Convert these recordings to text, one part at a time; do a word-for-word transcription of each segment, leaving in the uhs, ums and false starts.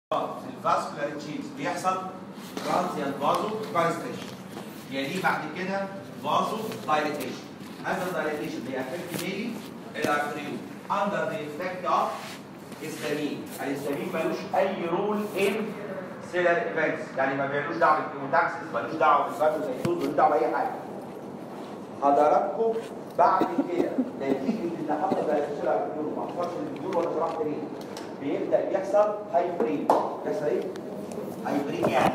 في الفاسكولار تشينج بيحصل ترانزيانت فازو كونستريكشن، يعني بعد كده فازو دايليتيشن. هذا الدايليتيشن بيأفكت ميلي الارتريول اندر ذا افكت اوف هيستامين. الهيستامين ملوش اي رول ان سيلر ايفنتس، يعني ما بيعملوش دعوه بالكيموتاكسس، ملوش دعوه بالفاجوسايتوز، ملوش دعوه باي حاجه. حضراتكم بعد كده نتيجه ان حصل دايليتيشن الارتريول ما حصلش الديول ولا شرحت ليه، بيبدا يحصل هايبرين. يحصل ايه؟ هايبرين يعني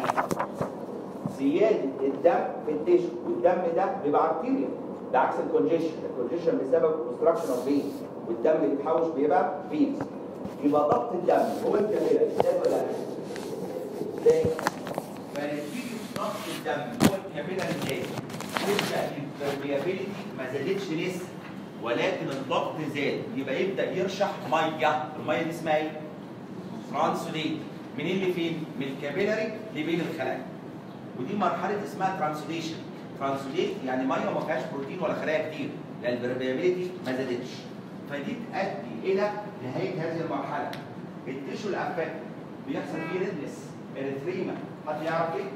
زياده الدم في التيشو، والدم ده بيبقى ارتيريا، ده عكس الكونجيشن. الكونجيشن بسبب اوبستراكشن اوف فين، والدم اللي بيتحوش بيبقى فينز. يبقى ضغط الدم هو الكابيلاري ازاي ولا لا؟ ازاي؟ فنتيجه ضغط الدم هو الكابيلاري ازاي؟ تبدا البرميابيلتي ما زادتش لسه، ولكن الضغط زاد، يبقى يبدا يرشح ميه. الميه دي اسمها ايه؟ ترانسوليت. منين لفين؟ من الكابيلاري لبين الخلايا. ودي مرحله اسمها ترانسوليشن. ترانسوليت يعني ميه وما فيهاش بروتين ولا خلايا كتير، لان البرميابيلتي ما زادتش. فدي تؤدي الى نهايه هذه المرحله. التيشو الافكت بيحصل فيه ريدنس، اريثريما. حد يعرف ايه؟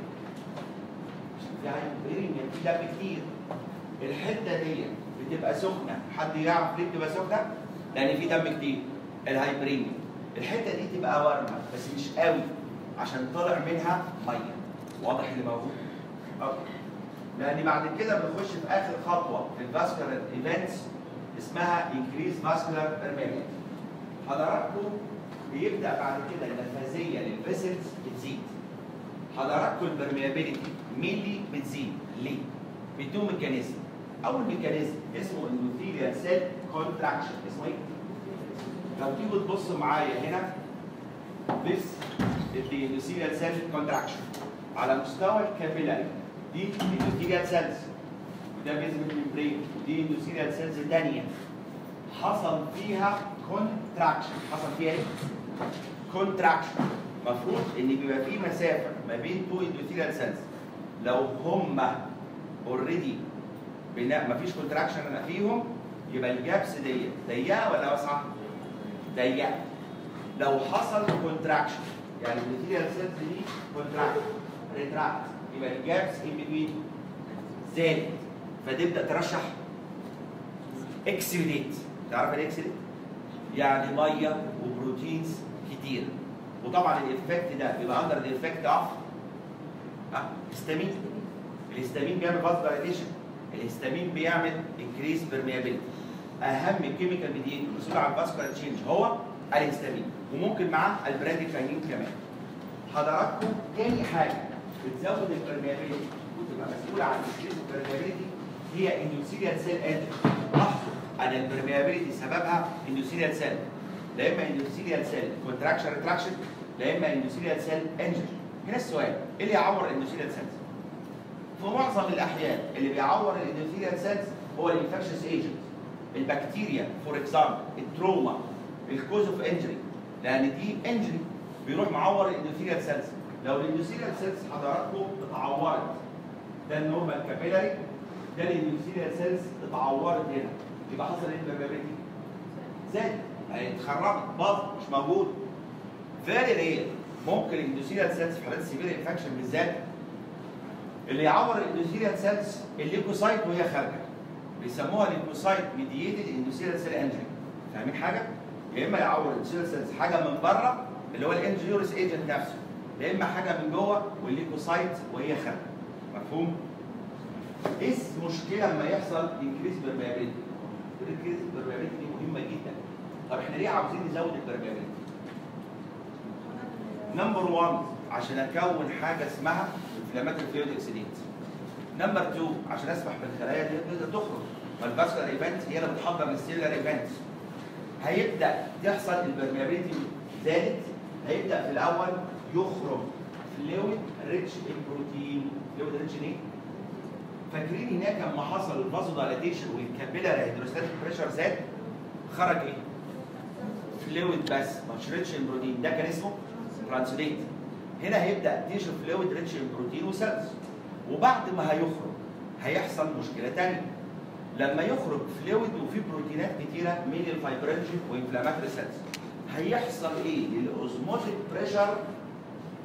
في هايبرينيا، في دم كتير. الحته دي بتبقى سخنه. حد يعرف ليه بتبقى سخنه؟ لان في دم كتير. الهايبرينيا. الحته دي تبقى ورمه بس مش قوي، عشان طالع منها ميه. واضح اللي موجود؟ اوكي. لان بعد كده بنخش في اخر خطوه في الفاسكولار ايفنتس اسمها انكريز فاسكولار بيرميابيلتي. حضراتكم بيبدا بعد كده النفاذيه للفيسلز بتزيد. حضراتكم البرميابيلتي ميلي بتزيد. ليه؟ بدون ميكانيزم. اول ميكانيزم اسمه اندوثيليال سيل كونتراكشن. اسمه ايه؟ لو تيجوا تبصوا معايا هنا this is the endothelial cell contraction على مستوى الكابيلاري. دي endothelial cells وده basement membrane، ودي endothelial cells ثانيه حصل فيها contraction. حصل فيها ايه؟ contraction. المفروض ان بيبقى في مسافه ما بين تو endothelial cells. لو هم اوريدي ما فيش كونتراكشن انا فيهم، يبقى الجابس دي ضيقه ولا واسعه؟ ضيقه. لو حصل كونتراكشن يعني الانتيريال سيلز دي كونتراكت ريتراكت، يبقى الجابس ان بتوين زادت، فتبدا ترشح اكسيديت. تعرف الاكسيديت؟ يعني ميه وبروتينز كتير. وطبعا الايفكت ده بيبقى اندر الايفكت اوف هيستامين. الهيستامين بيعمل فاز دايليتيشن. الهيستامين بيعمل انكريز بيرميابيلتي. اهم كيميكال ميديتور مسؤول عن الفاسكولار تشينج هو الهيستامين، وممكن معاه البراديكاينين كمان. حضراتكم تاني حاجه بتزود البرميابيلتي وتبقى مسؤوله عن انكريز البرميابيلتي هي اندوثيليال سيل انجري. لاحظوا ان البرميابيلتي سببها اندوثيليال سيل، لا اما اندوثيليال سيل كونتراكشن ريتراكشن، لا اما اندوثيليال سيل انجري. هنا السؤال، ايه اللي يعور الاندوثيليال سيلز؟ في معظم الاحيان اللي بيعور الاندوثيليال سيلز هو الانفكشس ايجنت، البكتيريا فور اكزامبل، التروما، الكوز اوف انجري، لان دي انجري بيروح معور الاندوثيليال سيلز. لو الاندوثيليال سيلز حضراتكم اتعورت، ده النورمال كابيلاري، ده الاندوثيليال سيلز اتعورت هنا، يبقى حصل ايه البرميابيلتي؟ زاد، اتخرجت، باظت، مش موجود. فيري رير ممكن الاندوثيليال سيلز في حالات السيفير انفكشن بالذات اللي يعور الاندوثيليال سيلز الليكوسايت وهي خارجه، بيسموها ليكوسايت ميدييتد اندوثيليال سيل انجري. فاهمين حاجه؟ يا اما يعور الاندوثيليال سيلز حاجه من بره اللي هو الانجيورس ايجنت نفسه، يا اما حاجه من جوه والليكوسايت وهي خارجه. مفهوم؟ ايه المشكله لما يحصل انكريز برميابيلتي؟ انكريز برميابيلتي دي مهمه جدا. طب احنا ليه عاوزين نزود البرميابيلتي؟ نمبر واحد عشان اكون حاجه اسمها انفلاماتوري فلويد اكسيديت. نمبر اتنين عشان اسمح بالخلايا دي تقدر تخرج. فالفاسكولار ايفنت هي اللي بتحضر للسيلولار ايفنت. هيبدا تحصل البرميابيلتي زادت، هيبدا في الاول يخرج فلويد ريتش ان بروتين. فلويد ريتش ايه؟ فاكرين هناك لما حصل الفازو دايليتيشن والكابيلاري هيدروستاتيك بريشر زاد، خرج ايه؟ فلويد بس، مش ريتش ان بروتين. ده كان اسمه ترانسليت. هنا هيبدا تيشو فلويد ريتش ان بروتين وسيلز. وبعد ما هيخرج هيحصل مشكله ثانيه. لما يخرج فلويد وفيه بروتينات كتيره من الفايبرينجين وانفلاماتوري سيلز، هيحصل ايه؟ الاوزموتيك بريشر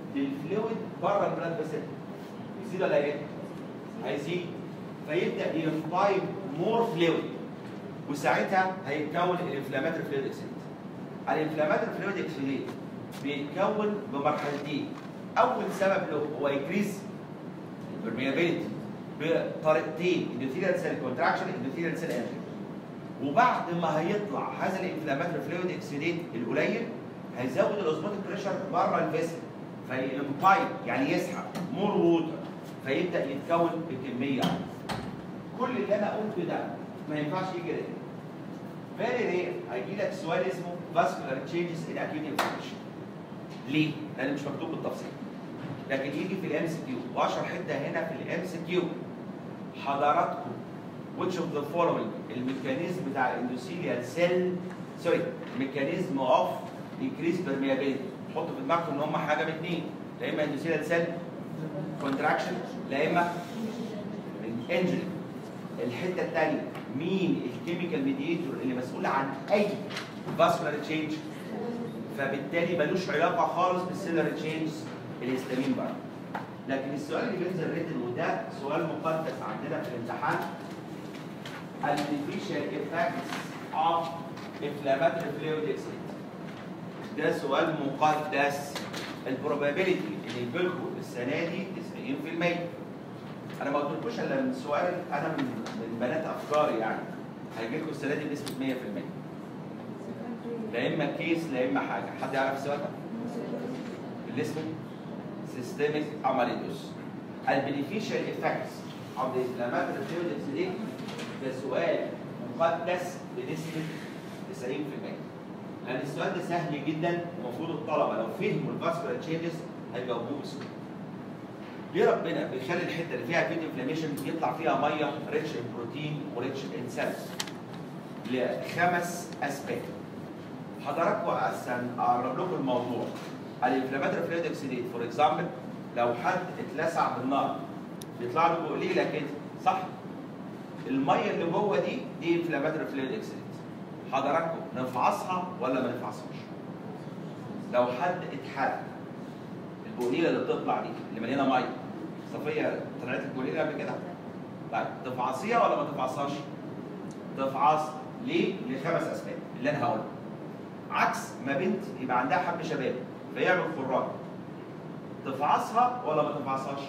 للفلويد بره البلاد فيسل يزيد ولا ايه؟ هيزيد فيبدا يمبايب مور فلويد وساعتها هيتكون الانفلاماتوري فلويد اكسيديت. الانفلاماتوري فلويد اكسيديت بيتكون بمرحلتين. اول سبب له هو انكريز البرميابيلتي بطريقتين اندوثيليال سيل كونتراكشن اندوثيليال سيل انجري. وبعد ما هيطلع هذا الانفلاماتوري فلويد اكسيديت القليل هيزود الاوزموتيك بريشر بره الفيسل فيمبايب يعني يسحب مور ووتر فيبدا يتكون بكميه. كل اللي انا قلته ده ما ينفعش يجي رير. فيري رير هيجي لك سؤال اسمه فاسكولار تشينجز ان اكيوت انفلاميشن. ليه؟ لان مش مكتوب بالتفصيل. لكن يجي في الام سي كيو واشهر حته هنا في الام سي كيو حضراتكم which of the following الميكانيزم بتاع الاندوثيليال سيل سوري الميكانيزم اوف increase permeability. حطوا في دماغكم ان هم حاجه من اثنين لا اما اندوثيليال سيل كونتراكشن لا اما انجري. الحته الثانيه مين الكيميكال ميديتور اللي مسؤول عن اي فاسكولار تشينج فبالتالي ملوش علاقه خالص بالسيلر تشينج الهستامين بره. لكن السؤال اللي بينزل ريتن وده سؤال مقدس عندنا في الامتحان artificial effects of inflammatory fluid exudate. ده سؤال مقدس. البروبابيلتي اللي يجي لكم السنه دي تسعين في المية. انا ما قلتلكوش الا من سؤال انا من من بنات افكاري يعني هيجي لكم السنه دي بنسبه مية في المية. لا اما كيس لا اما حاجه. حد يعرف السؤال ده؟ اللي اسمه سيستميك اماليدوس. البينيفيشال افكتس اوف ذا انفلاماتوري فلويد اكسوديت ده سؤال مقدس بنسبه تسعين في المية. لان السؤال ده سهل جدا ومفروض الطلبه لو فهموا الفاسكولار تشينجز هيجاوبوه بسهوله. ليه ربنا بيخلي الحته اللي فيها فيد انفلاميشن يطلع فيها ميه ريتش ان بروتين وريتش ان سيلز؟ لخمس اسباب. حضراتكم عشان اقرب لكم الموضوع الانفلاماتوري فلويد اكسيديت فور اكزامبل لو حد اتلسع بالنار بيطلع له بقليله كده صح؟ الميه اللي جوه دي دي انفلاماتوري فلويد اكسيديت. حضراتكم نفعصها ولا ما نفعصهاش؟ لو حد اتحرق البقليله اللي بتطلع دي اللي مليانه ميه صفيه طلعت البقليله قبل كده؟ طيب تفعصيها ولا ما تفعصهاش؟ تفعص ليه؟ لخمس اسباب اللي انا هقولها. عكس ما بنت يبقى عندها حب شباب فيعمل خراج تفعصها ولا ما تفعصهاش؟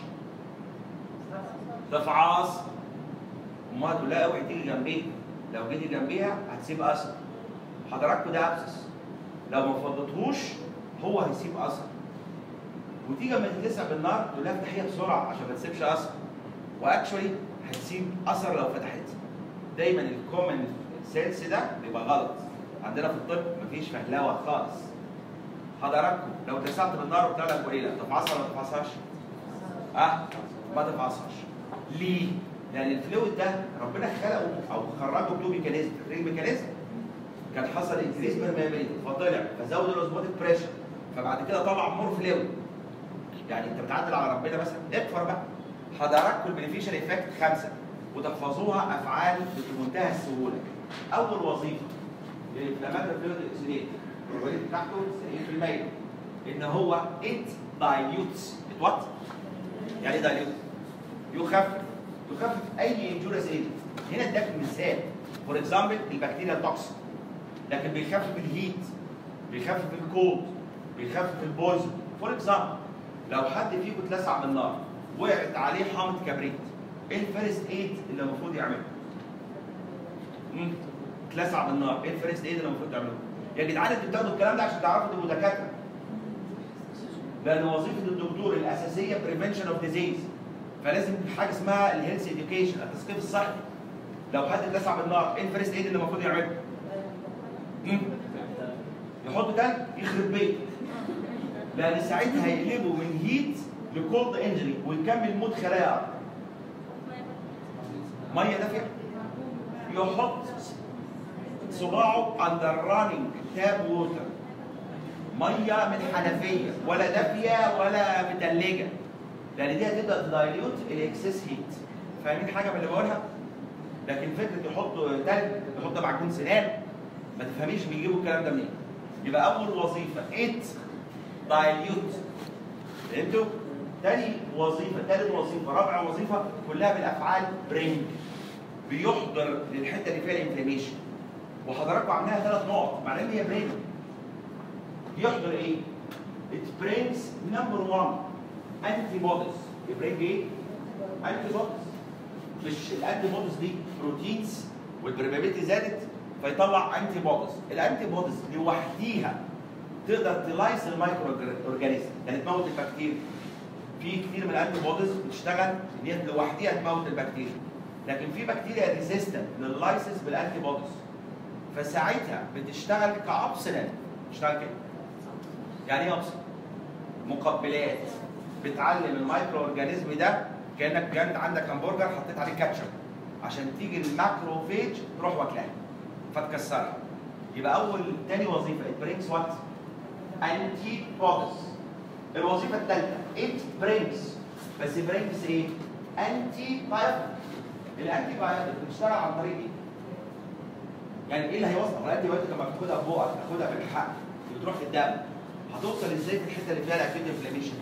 تفعص. امها تقول لها اوعي تيجي جنبيها، لو جيتي جنبيها هتسيب اثر. حضراتكم ده ابسس لو ما فضتهوش هو هيسيب اثر. وتيجي لما تتلسع بالنار تقول لها افتحيها بسرعه عشان ما تسيبش اثر. واكشولي هتسيب اثر لو فتحتها. دايما الكومن سينس ده بيبقى غلط. عندنا في الطب مفيش فهلوه خالص. حضراتكم لو اتلسعت بالنار وطلع لك قليله تفعصها ولا ما تفعصهاش؟ اه ما تفعصهاش. ليه؟ لان الفلويد ده ربنا خلقه او خرجه بلو ميكانيزم. فاكرين الميكانيزم؟ كان حصل انكريز برميابيلتي فطلع فزود الاوزموتيك بريشر فبعد كده طلع مور فلويد. يعني انت بتعدل على ربنا مثلا اكفر بقى. حضراتكم البينيفيشال افكت خمسه وتحفظوها افعال بمنتهى السهوله. اول وظيفه للانفلاماتوري فلويد اكسوديت البروبابيلتي بتاعته تسعين في المية ان هو ات دايليوتس. ات وات؟ يعني ايه دايليوت؟ يخفف يخفف اي انجوريس ايجنت. هنا اداك مثال فور اكزامبل البكتيريا التوكسيك لكن بيخفف الهيت بيخفف الكولد بيخفف البويزن. فور اكزامبل لو حد فيكم اتلسع بالنار وقعت عليه حامض كبريت ايه الفيرست ايد اللي المفروض يعمله؟ امم اتلسع بالنار ايه الفيرست ايد اللي المفروض تعمله؟ يا جدعان انتوا بتاخدوا الكلام ده عشان تعرفوا تبقوا دكاتره. لان وظيفه الدكتور الاساسيه بريفنشن اوف ديزيز فلازم حاجه اسمها الهيلث اديوكيشن التثقيف الصحي. لو حد اتلسع بالنار ايه الفيرست ايد اللي المفروض يعمله؟ امم يحط تلج يخرب بيته. لان ساعتها هيقلبوا من هيت لكولد انجري ويكمل موت خلايا. ميه دافيه يحط صباعه اندر رانينج تاب ووتر ميه من حنفيه ولا دافيه ولا متلجه لان دي هتبدا تدايليوت الاكسس هيت. فاهمين حاجه من اللي بقولها؟ لكن فكره يحطوا تلج يحطوا معجون سنان ما تفهميش بيجيبوا الكلام ده منين. يبقى اول وظيفه ات دايليوت فهمتوا؟ تاني وظيفه، تالت وظيفه، رابع وظيفه كلها بالافعال برينج. بيحضر للحته اللي فيها الانفلاميشن. وحضراتكم عاملاها ثلاث نقط، معناها ان هي برينج. يحضر ايه؟ It brings number one antibodies. يبرينج ايه؟ antibodies. مش الانتي بوديز دي بروتينز والبرميابيلتي زادت فيطلع انتي بوديز. الانتي بوديز لوحديها تقدر تلايس المايكرو اورجانيزم، يعني تموت البكتيريا. في كتير من الانتي بوديز بتشتغل ان هي لوحديها تموت البكتيريا. لكن في بكتيريا ريزيستنت لللايسيس بالانتي بوديز. فساعتها بتشتغل كابسلنت. بتشتغل كده. يعني ايه ابسلنت؟ مقبلات. بتعلم المايكرو اورجانيزم ده كانك كانت عندك همبرجر حطيت عليه كاتشب عشان تيجي الماكروفيج تروح واكلها فتكسرها. يبقى اول تاني وظيفه it brings what؟ انتي بوديز. الوظيفه الثالثه it brings، بس brings ايه؟ انتي بايوتيك. الانتي بايوتيك بتشتغل عن طريق ايه؟ يعني ايه اللي هيوصل؟ الانتي بايوتيك لما بتاخدها في بقك تاخدها في الحق بتروح في الدم، هتوصل ازاي في الحته اللي فيها الاكيوت انفلاميشن؟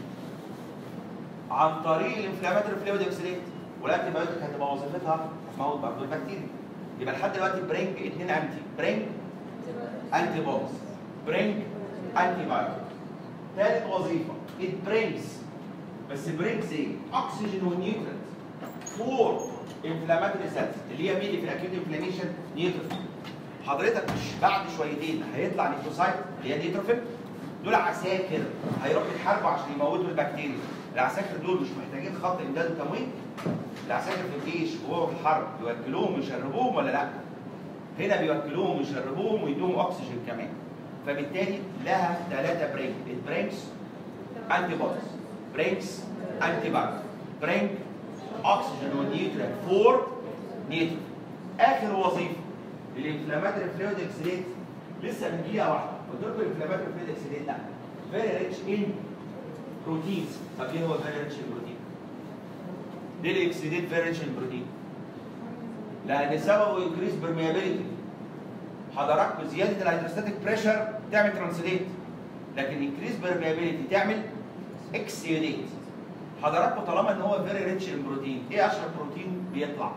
عن طريق الانفلاماتوري فلويد اوكسيديت. والانتي بايوتيك هتبقى وظيفتها هتموت برضه البكتيريا. يبقى لحد دلوقتي برينج اثنين انتي، برينج انتي بوديز، برينج انتي بايوتيك. ثالث وظيفه it brings، بس برينجز ايه؟ اكسجين ونيوترينت فور انفلاماتوري سيلز اللي هي مين اللي في الاكيوت انفلاميشن؟ نيوتروفيل. حضرتك مش بعد شويتين هيطلع نيوتروسايت اللي هي نيوتروفيل، دول عساكر هيروحوا يتحاربوا عشان يموتوا البكتيريا. العساكر دول مش محتاجين خط امداد وتموين؟ العساكر في الجيش وهو في الحرب بيوكلوهم ويشربوهم ولا لا؟ هنا بيوكلوهم ويشربوهم ويدوهم اكسجين كمان. فبالتالي لها ثلاثه برينج، البرينجز انتي بوديز، برينجز انتي بايوتيك، برينج اكسجين ونيوترينت فور نيوترينت. اخر وظيفه الانفلاماتوري فلويد اكسيديت. لسه من دقيقه واحده قلت لكم الانفلاماتوري فلويد اكسيديت ده فيري ريتش ان بروتينز. طب ايه هو فيري ريتش ان بروتين؟ ليه الاكسيديت فيري ريتش ان بروتين؟ لان سببه انكريس برميابيلتي. حضراتكم زياده الهيدروستاتيك بريشر تعمل ترانسليت، لكن انكريس برميابيلتي تعمل اكسيديت. حضراتكم طالما ان هو فيري ريتش ان بروتين، ايه اشهر بروتين بيطلع؟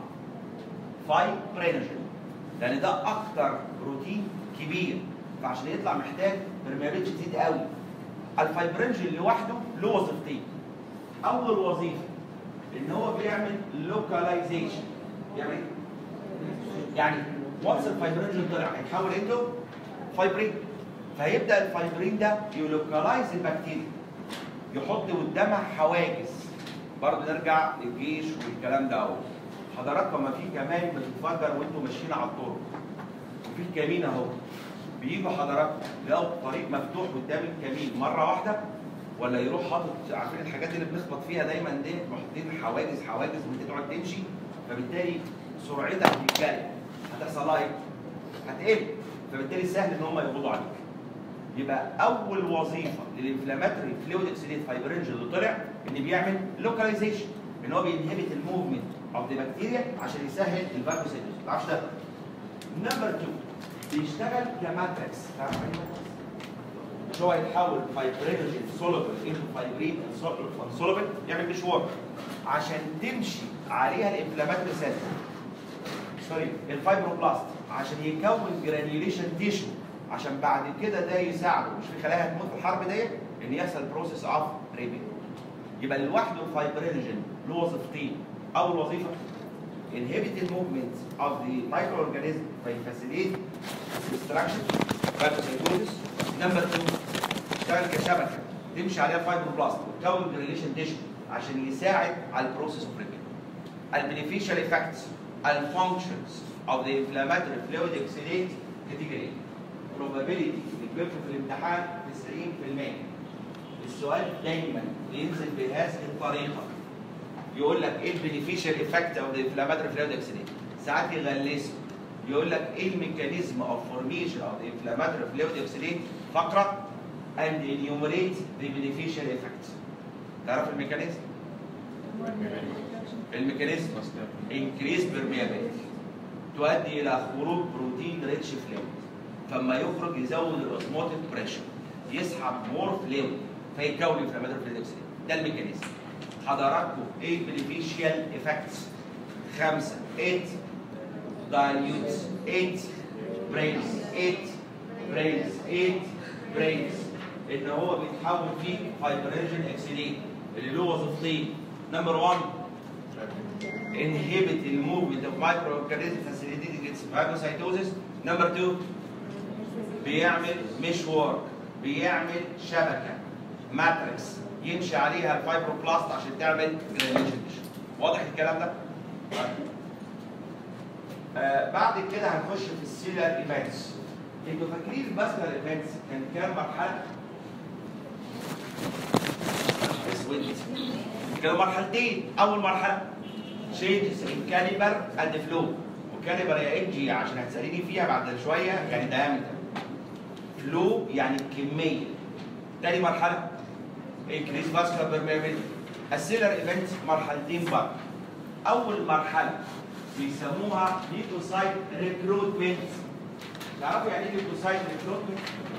فايبرينوجين، لان ده اكتر بروتين كبير، فعشان يطلع محتاج برميابيلتي تزيد قوي. الفايبرينوجين لوحده له وظيفتين. اول وظيفه ان هو بيعمل لوكاليزيشن. يعني يعني وانس الفايبرينوجين طلع هيتحول انتو فايبرين، فهيبدا الفايبرين ده يلوكالايز البكتيريا، يحط قدامها حواجز. برضه نرجع للجيش والكلام ده اهو. حضراتكم ما في كمان بتتفجر وانتم ماشيين على الطرق، وفي الكمين اهو، بيجوا حضراتكم يلاقوا الطريق مفتوح قدام الكمين مره واحده، ولا يروح حاطط، عارفين الحاجات اللي بنخبط فيها دايما دي، محطين حواجز حواجز وانت تقعد تمشي، فبالتالي سرعتك في الجري هتحصل لها ايه؟ هتقل، فبالتالي سهل ان هم يقبضوا عليك. يبقى اول وظيفه للانفلاماتوري فلويد اكسيديت فايبرينوجين اللي طلع ان بيعمل لوكاليزيشن، ان هو بينهبت الموفمنت اوف ذا بكتيريا عشان يسهل الفاجوسيتوز. ما تعرفش ده. نمبر اتنين بيشتغل كماتريكس. تعرف ايه ماتريكس؟ مش هو يتحول فايبرينوجين سولوبل انتو فايبرين سولوبل، يعمل مشوار عشان تمشي عليها الانفلاماتوري سيل، سوري الفايبروبلاست، عشان يكون جرانيوليشن تيشو، عشان بعد كده ده يساعده، مش في خلايا هتموت في الحرب ديت، ان يحصل بروسيس اوف ريبيت. يبقى لوحده الفايبرينوجين له وظيفتين. اول وظيفه inhibit the movement of the microorganism by facilitate destruction phagocytosis. نمبر اتنين تشتغل كشبكه تمشي عليها الفايبروبلاست وتكون جرانيوليشن تيشو عشان يساعد على البروسيس اوف ريبيت. البينيفيشال افكتس الفانكشنز of the inflammatory fluid oxidate category. probability بيجيبكم في الامتحان تسعين بالمية. السؤال دايما بينزل بهذه الطريقه، يقول لك ايه البينيفيشال افكت اوف ذا انفلاماتوري فلويد اوكسيديت، ساعات يغلسه يقول لك ايه الميكانيزم اوف فورميشن اوف ذا انفلاماتوري فلويد اوكسيديت فقره and enumerate the beneficial effects. تعرف الميكانيزم؟ الميكانيزم increase permeability تؤدي الى خروج بروتين ريتش فلويد، فلما يخرج يزود الاوزموتيك بريشر، يسحب مور فلويد فيكون انفلاماتوري فلويد اوكسيديت. ده الميكانيزم. حضراتكم ايه بنفيشيال افكتس؟ خمسه ات دايليوتس ات بريز ات بريز ات بريز ان هو بيتحول فيه فايبرينجين اكسيديت اللي له وظيفتين. نمبر واحد inhibit the movement of microorganisms facilitating its phagocytosis. نمبر اتنين بيعمل مشوار، بيعمل شبكه ماتريكس يمشي عليها الفايبروبلاست عشان تعمل جرانيوليشن. واضح الكلام ده؟ آه بعد كده هنخش في السيلر ايفنتس. انتوا فاكرين الباسكال ايفنتس كان كام مرحله؟ اسود. كانوا مرحلتين. اول مرحله changes in caliber and flow. وكاليبر يا انجي عشان هتساليني فيها بعد شويه يعني diameter. فلو يعني الكميه. تاني مرحله increase vascular permeability. السيلر ايفنت مرحلتين برضه. اول مرحله بيسموها ليكوسايت ريكروتمنت. تعرفوا يعني ايه ليكوسايت ريكروتمنت؟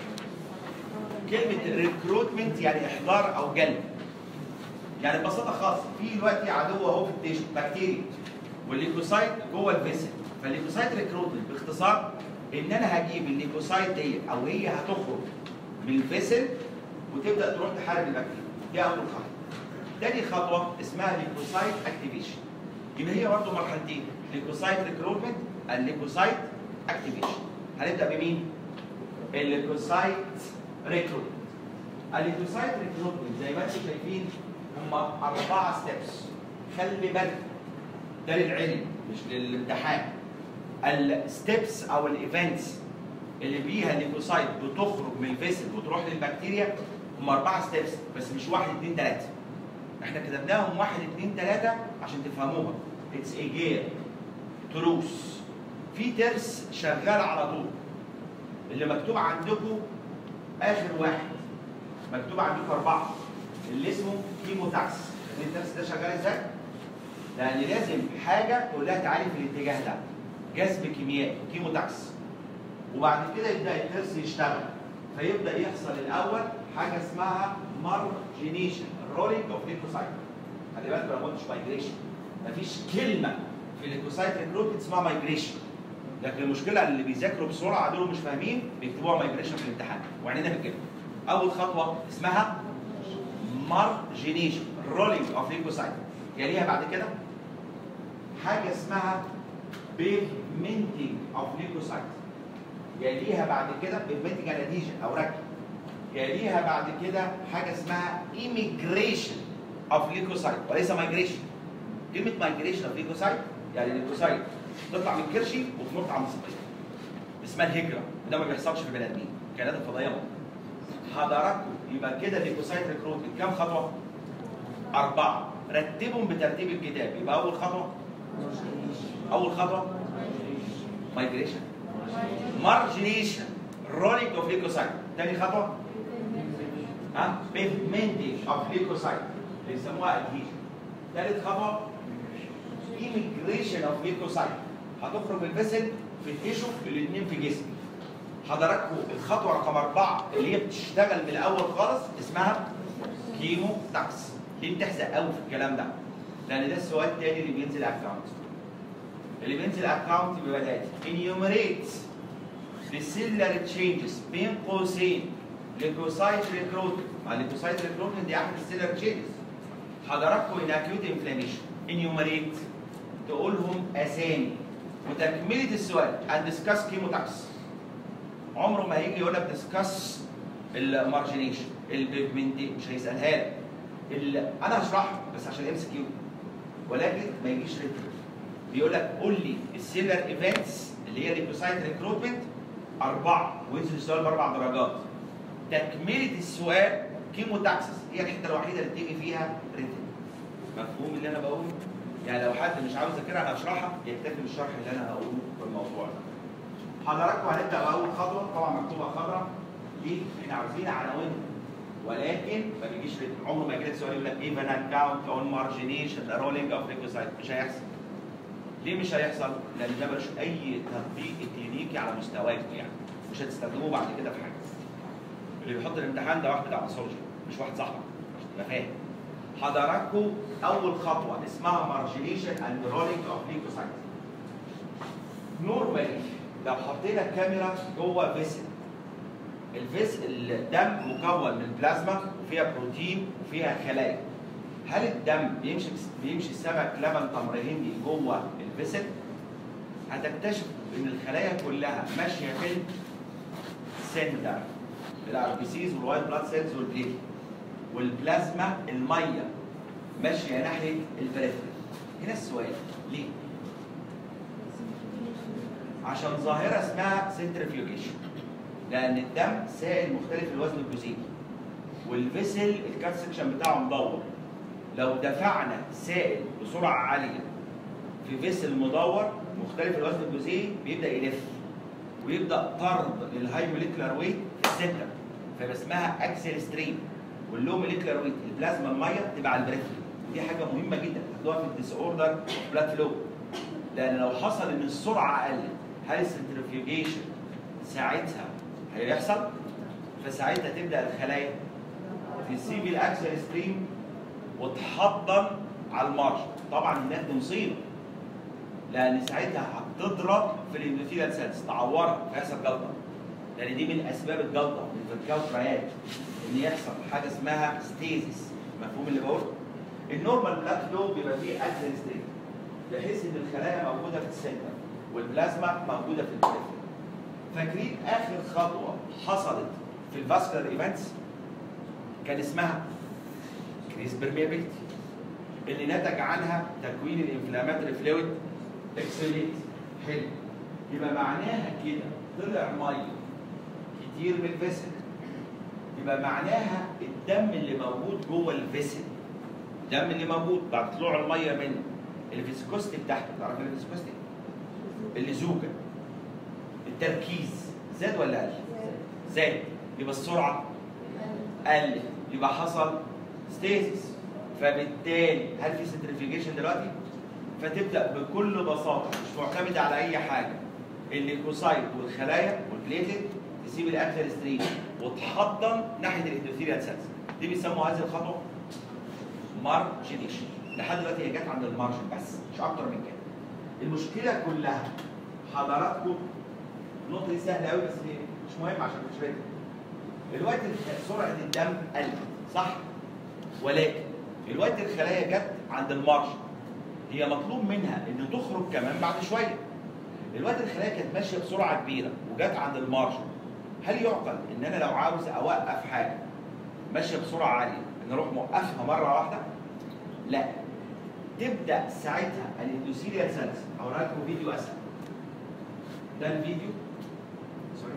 كلمه ريكروتمنت يعني احضار او جلب. يعني ببساطه خالص في دلوقتي عدو اهو في التيشن بكتيريا والليكوسايت جوه الفيسل. فالليكوسايت ريكروتمنت باختصار ان انا هجيب الليكوسايت ديت او هي هتخرج من الفيسل وتبدا تروح تحارب البكتيريا. دي اول خطوه. تاني خطوه اسمها ليكوسايت اكتيفيشن. يبقى هي برضه مرحلتين ليكوسايت ريكروتمنت الليكوسايت اكتيفيشن. هنبدا بمين؟ الليكوسايت ريكروتمنت. الليكوسايت ريكروتمنت زي ما انتم شايفين هم اربعه ستيبس. خلي بالك ده للعلم مش للامتحان. الستيبس او الايفنتس اللي بيها الليكوسايت بتخرج من الفيسل وتروح للبكتيريا هم اربعه ستيبس بس مش واحد اثنين ثلاثه. احنا كتبناهم واحد اثنين ثلاثه عشان تفهموها. اتس ايجير تروس في ترس شغال على طول. اللي مكتوب عندكم اخر واحد مكتوب عندكم اربعه اللي اسمه كيموتاكس. الترس ده شغال ازاي؟ لان لازم حاجه تقول لها تعالي في الاتجاه ده. جذب كيميائي كيموتاكس. وبعد كده يبدا الترس يشتغل فيبدا يحصل الاول حاجه اسمها مارجينيشن رولينج اوف ليكوسايت. خلي بالك انا ما قلتش مايجريشن. مفيش كلمه في الليكوسايت ريكروت اسمها مايجريشن. لكن المشكله اللي بيذاكروا بسرعه دول مش فاهمين بيكتبوها مايجريشن في الامتحان وعينينا بالكلمه. اول خطوه اسمها مارجينيشن رولينج اوف ليكوسايت. يليها بعد كده حاجه اسمها بيفمنتنج اوف ليكوسايت. يليها بعد كده بيفمنتنج اديشن او ركب. يليها بعد كده حاجه اسمها ايميجريشن اوف ليكوسايت وليس مايجريشن. كلمه مايجريشن اوف ليكوسايت يعني الليكوسايت تطلع من كرشي وتنط على المصدر. اسمها الهجره وده ما بيحصلش في البني ادمين. كائنات الفضائيه حضراتكم يبقى كده الليكوسايت ريكروتمنت كام خطوه؟ اربعه. رتبهم بترتيب الكتاب. يبقى اول خطوه اول خطوه مايجريشن مارجينيشن رولينج اوف ليكوسايت. ثاني خطوه ها بيفمنتنج اوف ليكوسايت بيسموها ادهيشن. ثالث خطوه ايميجريشن اوف ليكوسايت هتخرج من الفيسل في التيشو الاثنين في جسمي. حضراتكم الخطوه رقم اربعه اللي هي بتشتغل من الاول خالص اسمها كيموتاكس. ليه بتحزق قوي في الكلام ده؟ لان ده السؤال الثاني اللي بينزل اكونت. اللي بينزل اكونت بيبقى الاتي انيومريت السيلر تشينجز بين قوسين ليكوسايت ريكروتمنت. مع ليكوسايت ريكروتمنت دي احد السيلر تشينجز. حضراتكم ان اكيوت انفلاميشن انيومريت تقولهم اسامي وتكمله السؤال and discuss كيموتاكس. عمره ما هيجي يقول لك discuss المارجينيشن البيفمنتيشن مش هيسالها لك. انا هشرحها بس عشان ام سي كيو ولكن ما يجيش ريتم. بيقول لك قول لي السيلر ايفنتس اللي هي ليكوسايت ريكروتمنت اربعه وينزل السؤال باربع درجات. تكمله السؤال كيموتاكسس هي الحته الوحيده اللي بتيجي فيها ريتم. مفهوم اللي انا بقوله؟ يعني لو حد مش عاوز يذاكرها انا هشرحها يكتفي بالشرح اللي انا هقوله في الموضوع ده. حضراتكم هنبدا باول خطوه طبعا مكتوبه خضراء. ليه؟ احنا عاوزين عناوين ولكن ما بيجيش ريتم. عمره ما يجي لك سؤال يقول لك ايفن اكونت اون مارجينيشن رولينج اوف ليكوسايت. مش هيحصل. ليه مش هيحصل؟ لان ده ملوش اي تطبيق كلينيكي على مستواكم يعني. مش هتستخدموه بعد كده في حاجه. اللي بيحط الامتحان ده واحد بتاع باثولوجي مش واحد صاحبك عشان تبقى فاهم. حضراتكم اول خطوه اسمها مارجينيشن اند رولينج اوف ليكوسايت. نورمالي لو حطينا الكاميرا جوه فيسل، الفيسل الدم مكون من بلازما وفيها بروتين وفيها خلايا. هل الدم بيمشي بيمشي سمك لبن تمر هندي جوه الفيسل؟ هتكتشف ان الخلايا كلها ماشيه في السنتر، الار بي سيز والوايت بلاد سيلز والبليت، والبلازما الميه ماشيه ناحيه البريفري. هنا السؤال ليه؟ عشان ظاهره اسمها سنترفيوجيشن، لان الدم سائل مختلف الوزن الجزيئي، والفيسل الكات سكشن بتاعه مدور. لو دفعنا سائل بسرعه عاليه في فيسل مدور مختلف الوزن الجزيئي بيبدا يلف ويبدا طرد للهاي موليكولار ويت في السنتر، فيبقى اسمها اكسل ستريم. واللو موليكولار ويت البلازما الميه تبقى على البريفري، ودي حاجه مهمه جدا تاخدوها في الديس اوردر بلاد فلو. لان لو حصل ان السرعه قلت، هل السنترفيوجيشن ساعتها هيحصل؟ فساعتها تبدا الخلايا تسيب الاكسل ستريم وتحضن على المارجن. طبعا هناك دي مصيبه، لان ساعتها هتضرب في الاندوثيليال سيلز تعورها فيحصل جلطه. لان دي من اسباب الجلطه من الفركاوتريات ان يحصل حاجه اسمها ستيزيس. مفهوم اللي بقوله؟ النورمال بلاد فلو بيبقى فيه اكسل ستريم بحيث ان الخلايا موجوده في السنتر والبلازما موجوده في البريفري. فاكرين اخر خطوه حصلت في الفاسكولار ايفنتس كان اسمها كريس برميابيلتي، اللي نتج عنها تكوين الانفلاماتوري فلويد اكسليت. حلو، يبقى معناها كده طلع ميه كتير من الفيسل، يبقى معناها الدم اللي موجود جوه الفيسل، الدم اللي موجود بعد طلوع الميه منه الفيسكوستي بتاعته، تعرف الفيسكوستي؟ اللزوجه، التركيز زاد ولا قل؟ زاد، يبقى السرعه قلت، يبقى حصل ستيزيس. فبالتالي هل في سنترفيوجيشن دلوقتي؟ فتبدا بكل بساطه مش معتمده على اي حاجه، الليكوسايت والخلايا والبليتد تسيب الاكسل ستريم وتحضن ناحيه الاندوثيليال سيلز. دي بيسموا هذه الخطوه مارجينيشن. لحد دلوقتي هي جت عند المارجن بس مش اكتر من كده. المشكله كلها حضراتكم النقطه دي سهله قوي بس مش مهم عشان مش فاكر. دلوقتي سرعه الدم قلت صح؟ ولكن دلوقتي الخلايا جت عند المارجن، هي مطلوب منها ان تخرج كمان بعد شويه. دلوقتي الخلايا كانت ماشيه بسرعه كبيره وجت عند المارجن، هل يعقل ان انا لو عاوز اوقف حاجه ماشيه بسرعه عاليه ان اروح موقفها مره واحده؟ لا، تبدا ساعتها الاندوثيليال سيلز. هوريها لكم فيديو اسهل. ده الفيديو، سوري،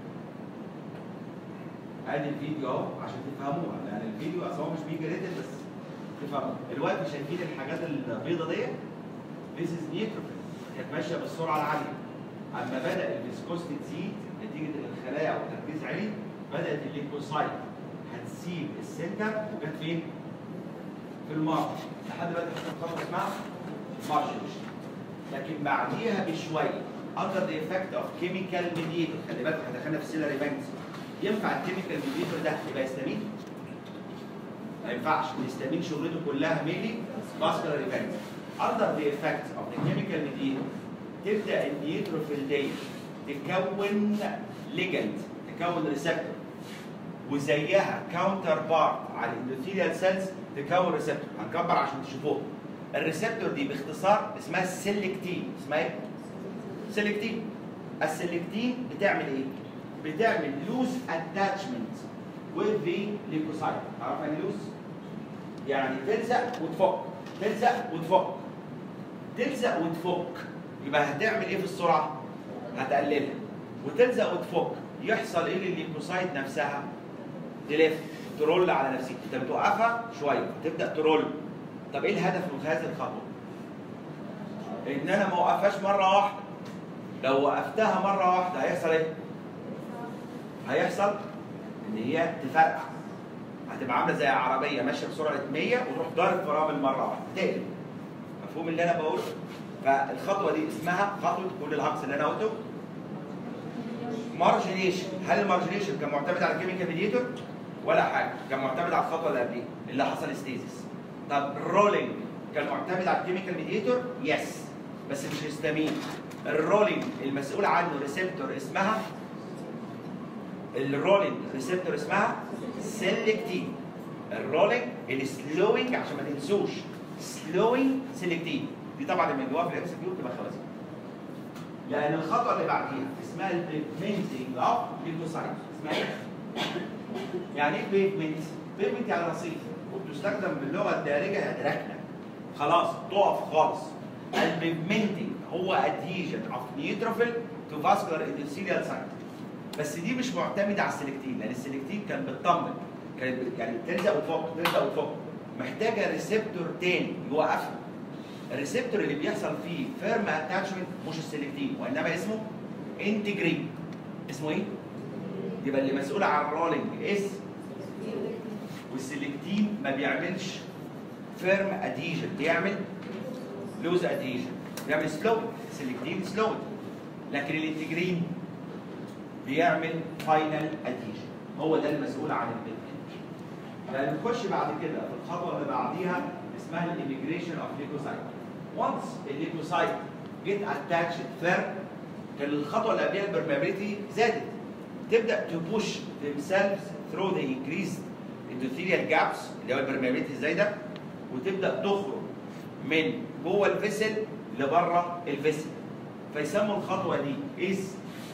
ادي الفيديو اهو عشان تفهموها، لان الفيديو اصل هو مش بيجي ريتد بس تفهموا. دلوقتي شايفين الحاجات البيضه ديت؟ This is neutrophil، كانت ماشيه بالسرعه العاليه. اما بدا الفيسكوستي تزيد نتيجه الخلايا والتركيز عالي، بدات الليكوسايت هتسيب السنتر وجت فين؟ في المارج. لحد دلوقتي احنا خطوه اسمها مارجينيشن. لكن بعديها بشويه under the effect of chemical mediator، خلي بالك احنا دخلنا في السيلري بانكس. ينفع الكيميكال ميديتور ده يبقى هيستامين؟ ما ينفعش، الهيستامين شغلته كلها ميلي فاسكولار ايفنتس. under the effect of the chemical mediator تبدا النيوتروفيل دي تكون ليجند، تكون ريسبتور، وزيها كاونتر بارت على الاندوثيليال سيلز تكون ريسبتور. هنكبر عشان تشوفوها. الريسبتور دي باختصار اسمها السيلكتين. اسمها ايه؟ سيلكتين. السيلكتين بتعمل ايه؟ بتعمل لوز اتاتشمنت with the leukocyte. عارف يعني لوز؟ يعني تلزق وتفك، تلزق وتفك، تلزق وتفك. يبقى هتعمل ايه في السرعه؟ هتقللها. وتلزق وتفك، يحصل ايه للليوكوسايت نفسها؟ تلف، ترول على نفسها. انت بتوقفها شويه تبدا ترول. طب ايه الهدف من هذه الخطوه؟ ان انا ما اوقفهاش مره واحده. لو وقفتها مره واحده هيحصل ايه؟ هيحصل ان هي تفرقع. هتبقى عامله زي عربيه ماشيه بسرعه مية وتروح ضارب فرامل مره واحده تقلب. مفهوم اللي انا بقوله؟ فالخطوه دي اسمها خطوه كل الهجص اللي انا قلته مارجينيشن. هل المارجينيشن كان معتمد على الكيميكال ميديتور؟ ولا حاجه، كان معتمد على الخطوه اللي قبليها اللي حصل ستيزيس. طب الرولينج كان معتمد على الكيميكال ميديتور؟ يس بس مش هيستامين. الرولينج المسؤول عنه ريسبتور اسمها الرولينج ريسبتور اسمها سيلكتين. الرولينج السلوينج عشان ما تنسوش سلوينج سيلكتين دي طبعا لما جواها في الام اس كيو بتبقى خوازيق. لان الخطوه اللي بعديها اسمها البيفمنتنج اوف ليكوسايت. اسمها ايه؟ يعني ايه بيفمنت؟ بيفمنت يعني رصيف وبتستخدم باللغه الدارجه ركنه. خلاص تقف خالص. البيفمنتنج هو ادهيجن اوف نيوتروفيل تو فاسكولار اندوثيليال سايت. بس دي مش معتمده على السلكتين لان السلكتين كان بتطمن كانت يعني تلزق وتفك تلزق وتفك. محتاجه ريسبتور تاني يوقفها. الريسبتور اللي بيحصل فيه فيرم اتاتشمنت مش السلكتين وانما اسمه انتجرين. اسمه ايه؟ يبقى اللي مسؤول عن الرولينج اس والسلكتين ما بيعملش فيرم اديجن بيعمل لوز اديجن بيعمل سلو. السلكتين سلو لكن الانتجرين بيعمل فاينل اديجن. هو ده المسؤول عن البيفمنت. فنخش بعد كده في الخطوه اللي بعديها اسمها الانتجريشن اوف ليكوسايت. وانس الليكوسايت جيت اتاتشد فيرم كان الخطوه اللي قبلها البرميابيليتي زادت. تبدا تبوش themselves through the increased endothelial gaps اللي هو البرميابيليتي الزايده وتبدا تخرج من جوه الفيسل لبره الفيسل. فيسموا الخطوه دي از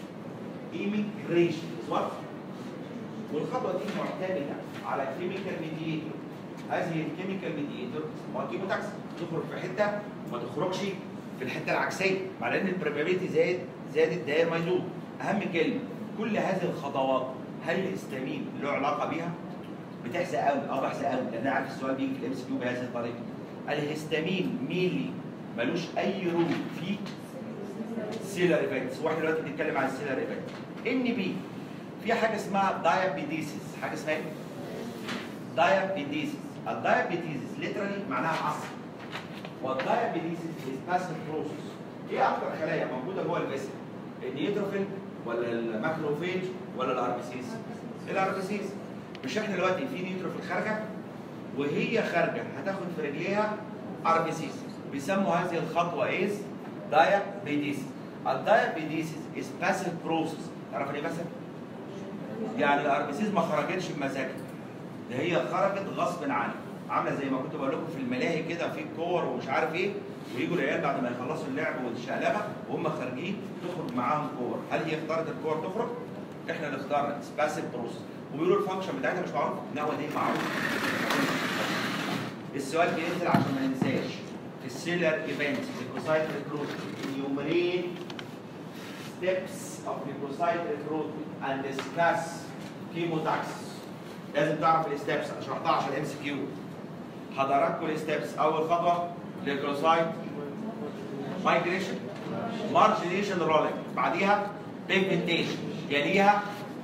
immigration. والخطوه دي معتمده على كيميكال ميديتور. هذه الكيميكال ميديتور اسمها كيموتاكس تخرج في حته وما تخرجش في الحته العكسيه مع ان البرميابيليتي زاد زادت داير ما يزول. اهم كلمه كل هذه الخطوات هل الهستامين له علاقه بيها؟ بتحزق قوي اه بحزق قوي لان انا عارف السؤال بيجي في الام اس كيو بهذه الطريقه. الهستامين ميلي ملوش اي رول في سيلر ايفنتس واحنا دلوقتي بنتكلم عن السيلر ايفنت. ان بي في حاجه اسمها دايابيتيسيس. حاجه اسمها ايه؟ دايابيتيسيس. الدايابيتيسيس ليترالي معناها عصر. والدايابيتيسيس از باسيف بروسيس. ايه اكتر خلايا موجوده جوه الجسم؟ النيوتروفيل ولا الماكروفيج ولا الار بي سيز؟ الار بي سيز. مش احنا دلوقتي في نيوتروفيل خارجه وهي خارجه هتاخد في رجليها ار بي سيز. بيسموا هذه الخطوه از دايابيتيسيس. الدايابيتيسيس از باسيف بروسيس. تعرف ليه باسيف؟ يعني الار بي سيز ما خرجتش بمزاجها. ده هي خرجت غصب عنها. عامله زي ما كنت بقول لكم في الملاهي كده في كور ومش عارف ايه ويجوا العيال بعد ما يخلصوا اللعب والشقلبه وهم خارجين تخرج معاهم كور. هل هي اختارت الكور تخرج؟ احنا اللي اخترنا باسيف بروسيس. وبيقولوا الفانكشن بتاعتها مش معروف. نوع دي معروف. السؤال بينزل عشان ما ننساش في السيلر ايفنتس ليكوسايت ريكروتمنت enumerate steps of leukocyte recruitment and discuss chemotaxis. لازم تعرف الستبس. انا شرحتها عشان الام سي كيو. حضراتكم الستبس. اول خطوه ليكوسايت مايجريشن مارجنيشن رولينج بعديها بيجمنتيشن يليها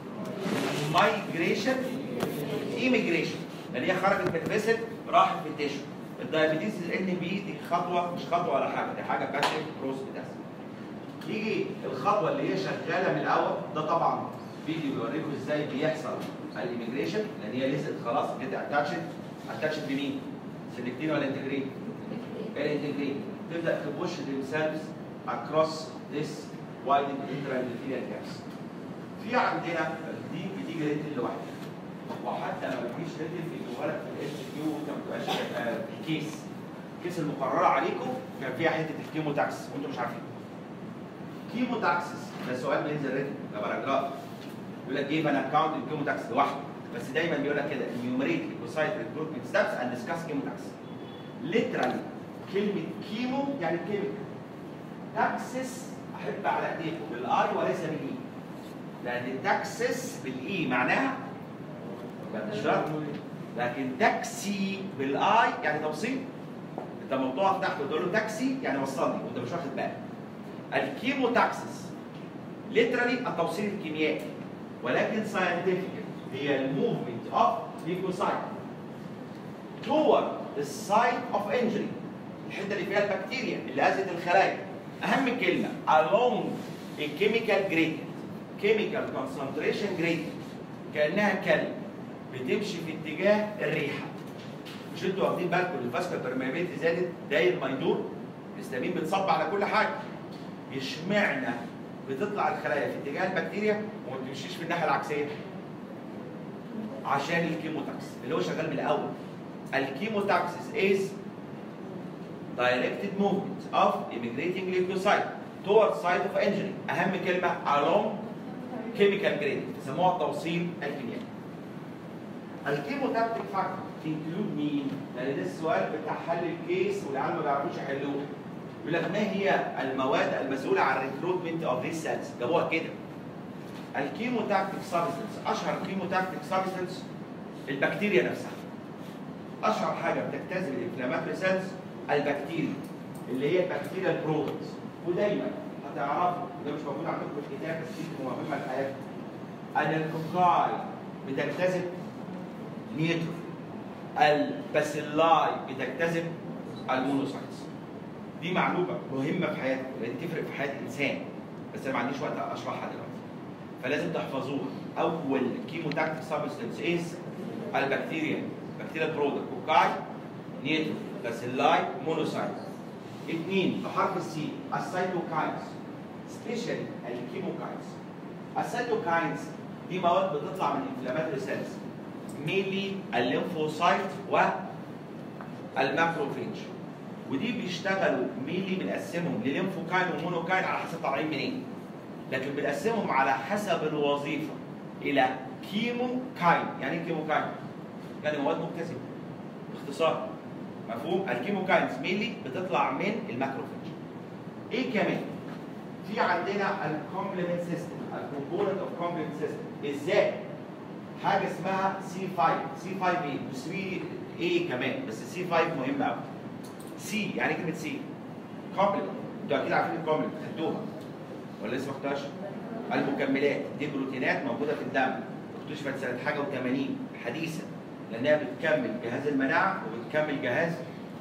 مايجريشن ايميجريشن اللي هي خرجت من الفيسل راحت في التيشو. الدايابيتيس ان بي دي خطوه مش خطوه ولا حاجه دي حاجه باسيف بروسيس بتحصل. يجي الخطوه اللي هي شغاله من الاول ده طبعا فيديو بيوريكم ازاي بيحصل الايميجريشن لان هي لسه خلاص كده اتاتشت. اتاتشت بمين؟ سلكتين ولا انتجرين؟ الانتجرين. تبدا تبوش themselves across this widened intraendothelial gaps. في عندنا دي بتيجي ريتل لوحدها وحتى لو ما فيش ريتل بيجيبوها لك في الاس كيو وانت ما بتبقاش في الكيس. الكيس المقرره عليكم كان فيها حته الكيموتاكس وانتم مش عارفين. كيموتاكسس ده سؤال بينزل ريتل ده باراجراف يقول لك جيب ان اكونت الكيموتاكس لوحده بس دايما بيقول لك كده enumerate leukocyte recruitment steps and discuss chemotaxis. literally كلمه كيمو يعني كيميكال. تاكسس احب على ايديكم بالاي وليس بالاي لان التاكسس بالاي معناها شرط لكن تاكسي بالاي يعني توصيل. انت لما بتقف تحت وتقول له تاكسي يعني وصلني وانت مش واخد بالك. الكيموتاكسس literally التوصيل الكيميائي ولكن scientific هي الموفمنت اوف ليكوسايت toward the site of injury الحته اللي فيها البكتيريا اللي اذت الخلايا. اهم كلمه along a chemical gradient chemical concentration gradient كانها كلب بتمشي في اتجاه الريحه. مش مش انتوا واخدين بالكم ان الفاسكولار بيرميابيلتي زادت داير ما يدور؟ الهستامين بتصب على كل حاجه. اشمعنى بتطلع الخلايا في اتجاه البكتيريا وما بتمشيش في الناحيه العكسيه؟ عشان الكيموتاكس اللي هو شغال من الاول. الكيموتاكسس is directed movement of immigrating leukocyte towards site of injury. اهم كلمه along chemical gradient بيسموها التوصيل الكيميائي. الكيموتاكتيك فاكتور include مين؟ لان ده السؤال بتاع حل الكيس والعيال ما بيعرفوش يحلوه. يقول لك ما هي المواد المسؤوله عن الريكروتمنت اوف ذيس سيلز؟ جابوها كده. الكيموتاكتيك سبستنس، اشهر كيموتاكتيك سبستنس البكتيريا نفسها. اشهر حاجه بتجتذب الانفلاماتوري سيلز البكتيريا اللي هي البكتيريا البرودكتس. ودايما هتعرفوا ده مش موجود عندكم في الكتاب بس دي مهمه لحياتكم ان الكوكاي بتجتذب نيتروفيل، الباسيلاي بتجتذب المونوسايتس. دي معلومه مهمه في حياتكم لان تفرق في حياه الانسان، بس انا ما عنديش وقت اشرحها دلوقتي. فلازم تحفظوها. اول كيموتاكتيك سبستنس از البكتيريا، بكتيريا برودكت، كوكاي، نيتروفيل، باسيلاي، مونوسايتس. اثنين بحرف السي السيتوكاينز، سبيشالي الكيموكاينز. السيتوكاينز دي مواد بتطلع من انفلاماتوري سيلز ميلي الليمفوسايت والماكروفيج، ودي بيشتغلوا ميلي بنقسمهم لليمفوكاين ومونوكاين على حسب طالعين منين، لكن بنقسمهم على حسب الوظيفه الى كيموكاين. يعني ايه كيموكاين؟ يعني مواد مكتسبه باختصار. مفهوم؟ الكيموكاينز ميلي بتطلع من الماكروفيج. ايه كمان؟ في عندنا الكومبلمنت سيستم، الكومبوننت اوف كومبلمنت سيستم. ازاي؟ حاجه اسمها سي خمسة، سي خمسة ايه و3 ايه كمان، بس السي خمسة مهم قوي. سي يعني كلمه سي كومبلمنت، انتوا اكيد عارفين الكومبلمنت خدتوها ولا لسه ما خدتوهاش؟ المكملات دي بروتينات موجوده في الدم، اكتشفت سنه حاجه وثمانين حديثا لانها بتكمل جهاز المناعه وبتكمل جهاز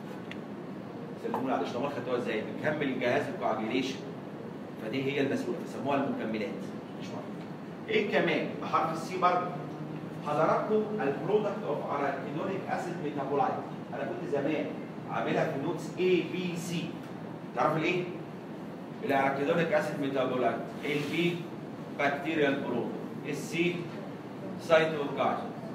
سلمونا على الاشتمال. خدتوها ازاي؟ بتكمل جهاز الكواجيليشن، فدي هي المسؤوله فسموها المكملات. مش مهم. ايه كمان بحرف السي برضه؟ حضراتكم البرودكت اوف اراكيدونيك اسيد ميتابولايت. انا كنت زمان عاملها في نوتس اي بي سي. تعرف الايه؟ الاراكيدونيك اسيد ميتابولايت. البي بكتيريال برودكت، السي سايتوكاين،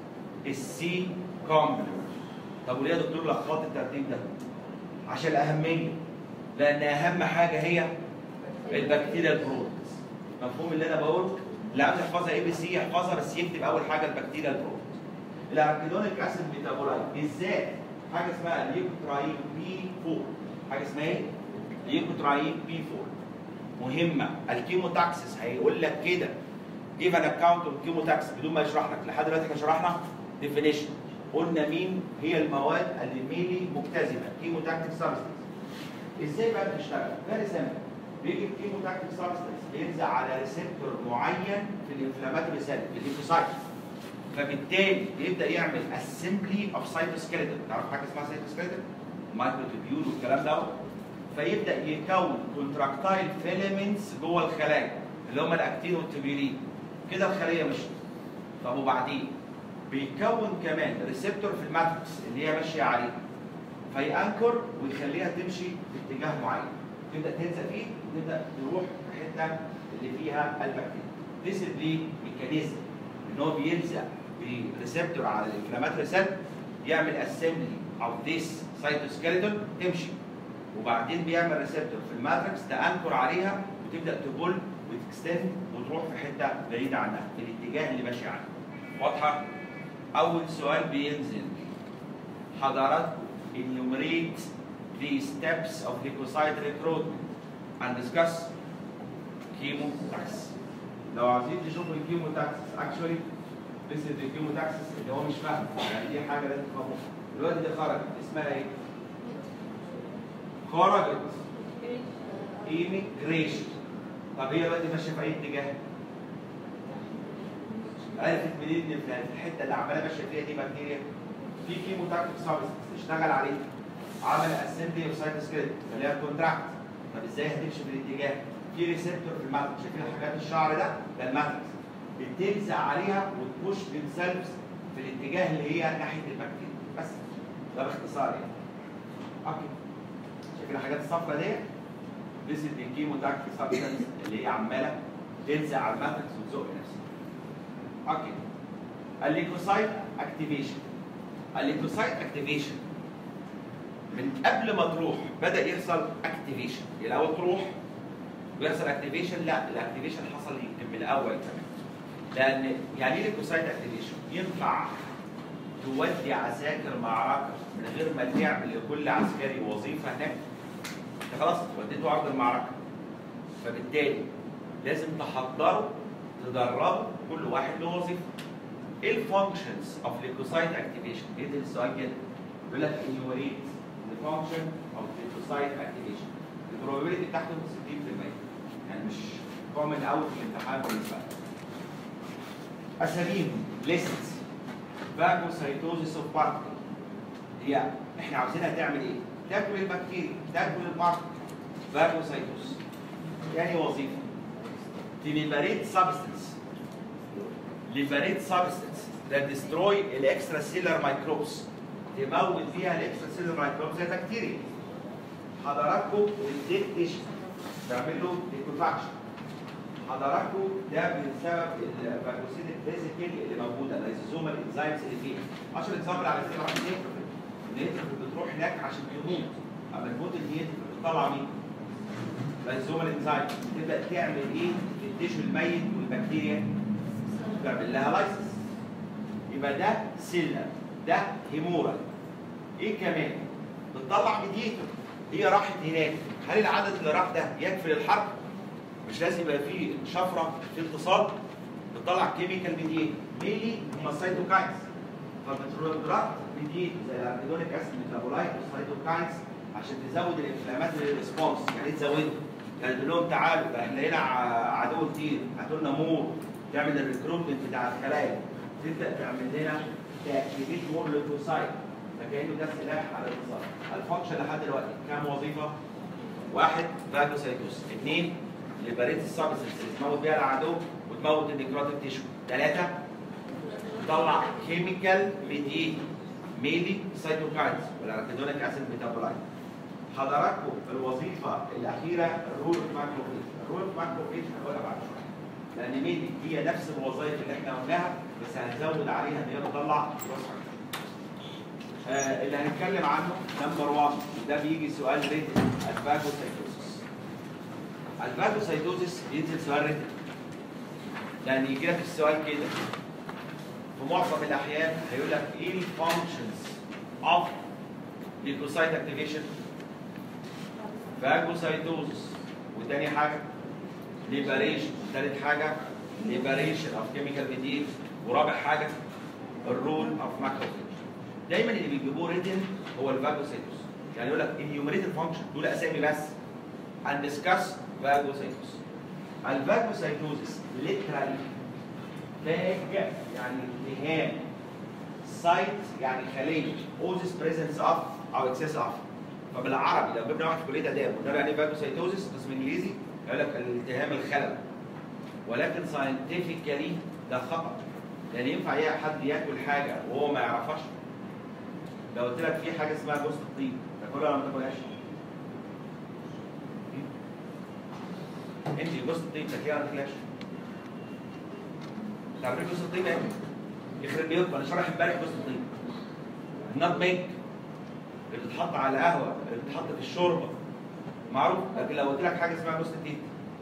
السي كومبلمنت. طب وليه يا دكتور لخبطت الترتيب ده؟ عشان الاهميه، لان اهم حاجه هي البكتيريال برودكتس. مفهوم اللي انا بقوله؟ لا يحفظها اي بي سي يحفظها، بس يكتب اول حاجه البكتيريال برودكت. الاراكيدونيك اسيد ميتابولايت بالذات حاجه اسمها ليوكوتراين بي أربعة. حاجه اسمها ايه؟ ليوكوتراين بي أربعة. مهمه. الكيموتاكسس هيقول لك كده جيف ان اكونت اوف كيموتاكس بدون ما يشرح لك. لحد دلوقتي احنا شرحنا ديفينيشن، قلنا مين هي المواد اللي ميلي مكتسبه كيموتاكتيك سبستنس. ازاي بقى بتشتغل؟ فيري سامبل. بيجي الكيموتاكتيك سبستنس بينزل على ريسبتور معين في الانفلاماتوري سيل في الليمفوسايت، فبالتالي بيبدا يعمل اسمبلي اوف سايتوسكيلتون. تعرف حاجه اسمها سايتوسكيلتون؟ مايكروتوبيول والكلام ده. فيبدا يكون كونتراكتايل فيلامنتس جوه الخلايا اللي هم الاكتين والتوبيولين. كده الخليه مشت. طب وبعدين بيكون كمان ريسبتور في الماتريكس اللي هي ماشيه عليه، فيأنكر ويخليها تمشي في اتجاه معين، تبدا تنزل فيه وتبدا تروح في الحته اللي فيها البكتيريا. This is the mechanism ان هو بيلزق بريسبتور على الانفلاماتوري سيل يعمل اسمبلي اوف ذيس سايتوسكيلتون تمشي، وبعدين بيعمل ريسبتور في الماتريكس تأنكر عليها وتبدا تبول وتكستند وتروح في حته بعيده عنها في الاتجاه اللي ماشي عنه. واضحه؟ اول سؤال بينزل حضراتكم enumerate the steps of leukocyte recruitment and discuss chemotaxis. لو عايزين تشوفوا الكيموتاكسس actually this is the chemotaxis اللي هو مش فاهم، يعني دي حاجه لازم تفهموها. دلوقتي دي خرجت اسمها ايه؟ خرجت immigration. طب هي دلوقتي ماشيه في اي اتجاه؟ عرفت منين ان في الحته اللي عماله ماشيه فيها دي بكتيريا؟ في كيموتاكتيك سبستنس اشتغل عليه عمل اسمبلي اوف سايتوسكيلتون اللي هي كونتراكت. طب ازاي هتمشي في الاتجاه؟ في ريسبتور في الماتريكس، شايفين حاجات الشعر ده؟ ده الماتريكس بتلزق عليها وتبوش themselves في الاتجاه اللي هي ناحيه البكتيريا بس. ده باختصار يعني. اوكي. شايفين الحاجات الصفراء ديت؟ This is the chemotactic substance اللي هي عماله تلزق على الماتريكس وتزق نفسها. اوكي. الليكوسايت اكتيفيشن. الليكوسايت اكتيفيشن من قبل ما تروح بدا يحصل اكتيفيشن، الاول تروح ويحصل اكتيفيشن، لا الاكتيفيشن حصل يمكن من الاول كمان. لان يعني ايه ليكوسايت اكتيفيشن؟ ينفع تودي عساكر معركه من غير ما تعمل لكل عسكري وظيفه هناك؟ انت خلاص وديته عرض المعركه. فبالتالي لازم تحضره تدربه كل واحد له وظيفه. ايه الفانكشنز اوف ليكوسايت اكتيفيشن؟ بيدي السؤال كده يقول لك انيوريت the function of leukocyte activation. البروبابيلتي بتاعته ستين بالمية، يعني مش كومن قوي في الامتحان بالنسبه لك. اساميهم ليست فاجوسايتوزيس اوف بارتكل. هي احنا عاوزينها تعمل ايه؟ تاكل البكتيريا، تاكل البارتكل. فاجوسايتوز. تاني وظيفه تليبريت سبستنس. ليبريت سبستنس that destroy الاكسترا سيلر مايكروبس. تموت بيها الاكسترا سيلر مايكروبس زي البكتيريا. حضراتكم الديكتيشن تعمل له ديكوفاكشن. حضراتكم ده بسبب الفاجوسيتك فيزيكال اللي موجوده، اللايزوزومال انزيمز اللي فيها. عشان اكزامبل على سبيل المثال النيتروفيل. النيتروفيل بتروح هناك عشان تموت. اما تموت النيتروفيل بتطلع مين؟ لايزوزومال انزيم. تبدا تعمل ايه في التيشو الميت والبكتيريا؟ تعمل لها لايسيس. يبقى ده سيلر، ده هيمورال. ايه كمان؟ بتطلع ميديتور. هي راحت هناك، هل العدد اللي راح ده يكفي للحرب؟ مش لازم يبقى فيه شفره في اتصال. بتطلع كيميكال ميديتور، ميلي هم السيتوكاينز. فبترد ميديتور زي الاركيدونيك اسيد ميتابولايت والسيتوكاينز عشان تزود الانفلاماتوري ريسبونس. يعني ايه تزوده؟ يعني تقول لهم تعالوا ده احنا هنا عدو كتير، هاتوا لنا مور، تعمل الريكروتمنت بتاع الخلايا، تبدا تعمل لنا تاكتيفيت مور ليكوسايت. فكانه ده سلاح على الاتصال. الفانكشن لحد دلوقتي كام وظيفه؟ واحد فاجوسايتوس، اثنين ليبريت السبستنس اللي تموت بيها العدو وتموت النيكروتيك تيشو، ثلاثه تطلع كيميكال ميديتور ميلي سيتوكاينز والاركيدونيك اسيد ميتابولايت. حضراتكم الوظيفه الاخيره الرول ماكروفيج. الرول ماكروفيج هنقولها بعد شويه. لان ميلي هي نفس الوظائف اللي احنا قلناها بس هنزود عليها ان هي بتطلع روس آه اللي هنتكلم عنه نمبر واحد وده بيجي سؤال ريتن الفاجوسايتوزيس. الفاجوسايتوزيس ينزل سؤال ريتن لان يجي لك السؤال كده في معظم الاحيان هيقول لك ايه الفانكشنز اوف ليكوسايت اكتيفيشن؟ فاجوسايتوزيس. وتاني حاجه ليبريشن. وثالث حاجه ليبريشن اوف كيميكال ميديتور. ورابع حاجه الرول اوف ماكروفيج. دايما اللي بيجيبوه ريتن هو الفاجوسايتوس. يعني يقول لك انيوميريت الفانكشن دول اسامي بس هندسكاس فاجوسايتوس. الفاجوسايتوزيس ليترالي فاج يعني التهام، سايت يعني خليه، اوزيس بريزنس اوف او اكسس اوف. فبالعربي لو جبنا واحد في كليه اداب وقلنا له يعني ايه فاجوسايتوزيس قسم انجليزي يقول لك الالتهام الخلل. ولكن ساينتفيكالي ده خطا. يعني ينفع حد ياكل حاجه وهو ما يعرفهاش؟ لو قلت لك في حاجه اسمها جوز الطيب تاكلها ولا ما تاكلهاش؟ انت جوز الطيب تاكلها ولا ما تاكلهاش؟ تعرفين جوز الطيب ايه؟ يخرب بيوتكم انا شارح امبارح جوز الطيب. النات ميك اللي بتتحط على القهوه اللي بتتحط في الشوربه معروف. لكن لو قلت لك حاجه اسمها جوز الطيب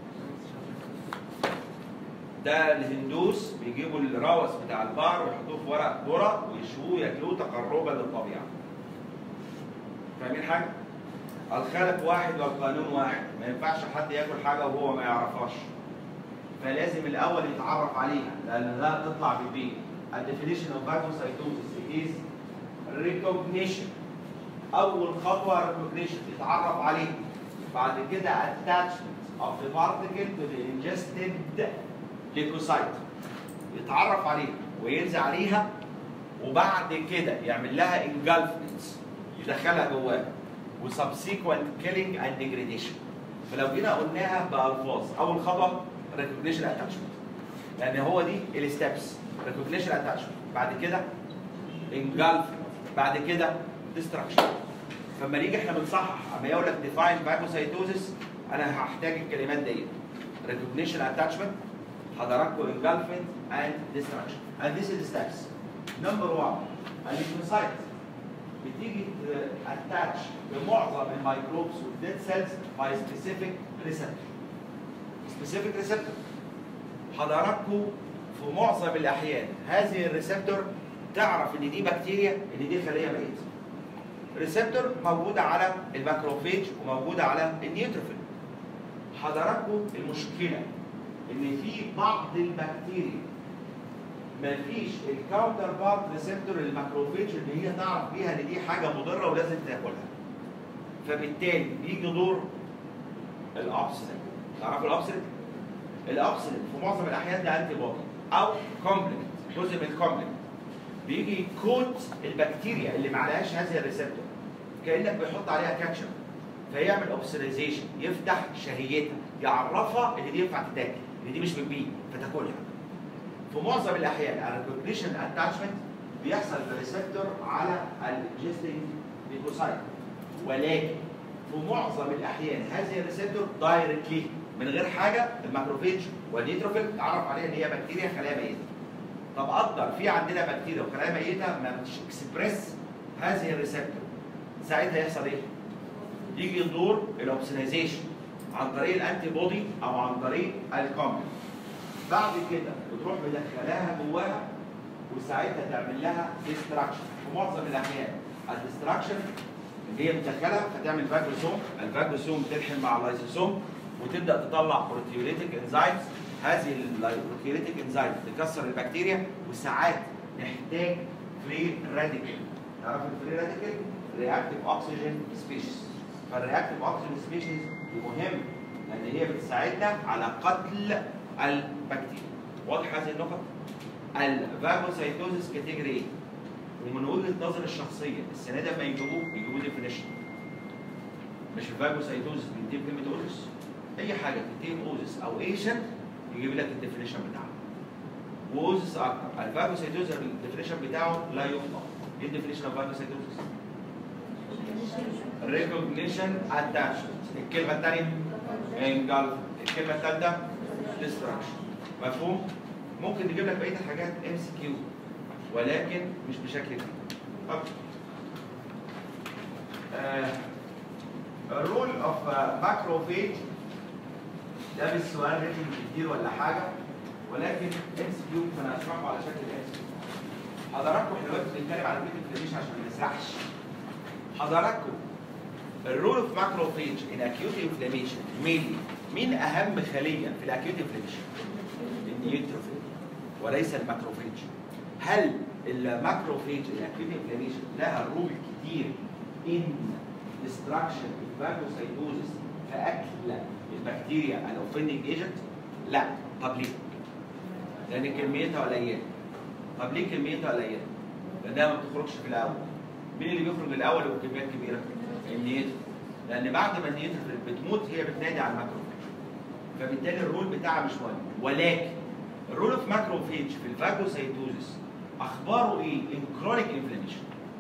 ده الهندوس بيجيبوا الراوس بتاع البقر ويحطوه في ورق ذره ويشووه ياكلوه تقربا للطبيعه. فاهمين حاجه؟ الخالق واحد والقانون واحد، ما ينفعش حد ياكل حاجه وهو ما يعرفهاش. فلازم الاول يتعرف عليها لان لا تطلع بالبيت. الديفينيشن اوف فاجوسايتوزيس از ريكوجنيشن. اول خطوه ريكوجنيشن يتعرف عليه. بعد كده attachment of the particle to the ingested ليكوسايت يتعرف عليها وينزل عليها وبعد كده يعمل لها انجلفمنت يدخلها جواها وسبسيكوينت كيلينج اند ديجريديشن. فلو جينا قلناها بالفاظ اول خطوه ريكوجنيشن اتاتشمنت لان هو دي الستبس. ريكوجنيشن اتاتشمنت بعد كده انجلفمنت بعد كده ديستراكشن. فلما نيجي احنا بنصحح اما يقول لك ديفاين فاجوسايتوزس انا هحتاج الكلمات ديت recognition attachment حضراتكم engulfment and destruction and this is the steps. number one الليمفوسايت بتيجي اتاتش بمعظم الميكروبس والديد سيلز باي سبيسيفيك ريسبتور. سبيسيفيك ريسبتور حضراتكم في معظم الاحيان هذه الريسبتور تعرف ان دي بكتيريا ان دي خليه ميته. ريسبتور موجوده على الماكروفيج وموجوده على النيوتروفيل. حضراتكم المشكله ان في بعض البكتيريا مفيش الكاونتر بارت ريسبتور للماكروفيج اللي هي تعرف بيها ان دي حاجه مضره ولازم تاكلها. فبالتالي بيجي دور الابسلين. تعرفوا الابسلين؟ الابسلين في معظم الاحيان ده انتي بودي او كومبلمنت، جزء من الكومبلمنت. بيجي يكوت البكتيريا اللي ما عليهاش هذه الريسبتور كانك بيحط عليها كاتشب فيعمل اوبسلايزيشن، يفتح شهيتها، يعرفها ان دي ينفع تتاكل، ان دي مش بتبيض فتاكلها. في معظم الاحيان الريكوجنيشن اتاتشمنت بيحصل في الريسبتور على الجيستنج ليكوسايت، ولكن في معظم الاحيان هذه الريسبتور دايركتلي من غير حاجه الماكروفيج والنيتروفيل تعرف عليها ان هي بكتيريا خلايا ميته. طب اقدر في عندنا بكتيريا وخلايا ميته ما بتكسبريس هذه الريسبتور، ساعتها يحصل ايه؟ يجي يدور الاوبسلايزيشن عن طريق الانتي بودي او عن طريق الكومبلمنت. بعد كده بتروح مدخلاها جواها وساعتها تعمل لها ديستراكشن. في معظم الاحيان الديستراكشن اللي هي بتدخلها فتعمل فاجوسوم، الفاجوسوم تلحم مع اللايزوسوم وتبدا تطلع بروتيوليتيك انزيمز. هذه البروتيوليتيك انزيمز تكسر البكتيريا وساعات نحتاج فري راديكال. تعرفوا الفري راديكال؟ رياكتيف اوكسجين سبيشيز. فالرياكتيف اوكسجين سبيشيز مهم لان هي بتساعدنا على قتل البكتيريا. واضح هذه النقط؟ الفاجوسايتوزس كاتيجوري ايه؟ ومن وجهه نظري الشخصيه السنه دي لما يجيبوه يجيبوا ديفينيشن. مش الفاجوسايتوزس بينتهي بكلمه اوزس، اي حاجه تنتهي باوزس او ايشن يجيب لك الديفينيشن بتاعها. واوزس اكتر، الفاجوسايتوزس الديفينيشن بتاعه لا يخطئ. ايه الديفينيشن اوف فاجوسايتوزس؟ ريكوجنيشن اتاتشمنت. الكلمه الثانيه انجلف. الكلمه الثالثه ديستراكشن. مفهوم؟ ممكن نجيب لك بقيه الحاجات ام سي كيو ولكن مش بشكل كده. طب الرول اوف ماكروفيج ده مش سؤال ريتنج كتير ولا حاجه ولكن ام سي كيو فانا هشرحه على شكل ام سي كيو. حضراتكم احنا دلوقتي بنتكلم على البيت انفلاميشن عشان ما نسرحش. حضراتكم الرول اوف ماكروفيج ان اكيوت انفلاميشن مين مين اهم خليه في الاكيوت انفلاميشن؟ النيوتروفيل وليس الماكروفيج. هل الماكروفيج الاكيوت انفلاميشن لها رول كتير ان ديستراكشن الفاجوسايتوزس في اكل البكتيريا الاوفندنج ايجنت؟ لا. طب ليه؟ لان كميتها قليله. طب ليه كميتها قليله؟ لانها ما بتخرجش في الاول. مين اللي بيخرج الاول وبكميات كبيره؟ النيوتروفيل. لان بعد ما النيوتروفيل بتموت هي بتنادي على الماكروفيج. فبالتالي الرول بتاعها مش مهم. ولكن الرول اوف ماكروفيج في الفاجوسايتوزس اخباره ايه؟ ان كرونيك انفلاميشن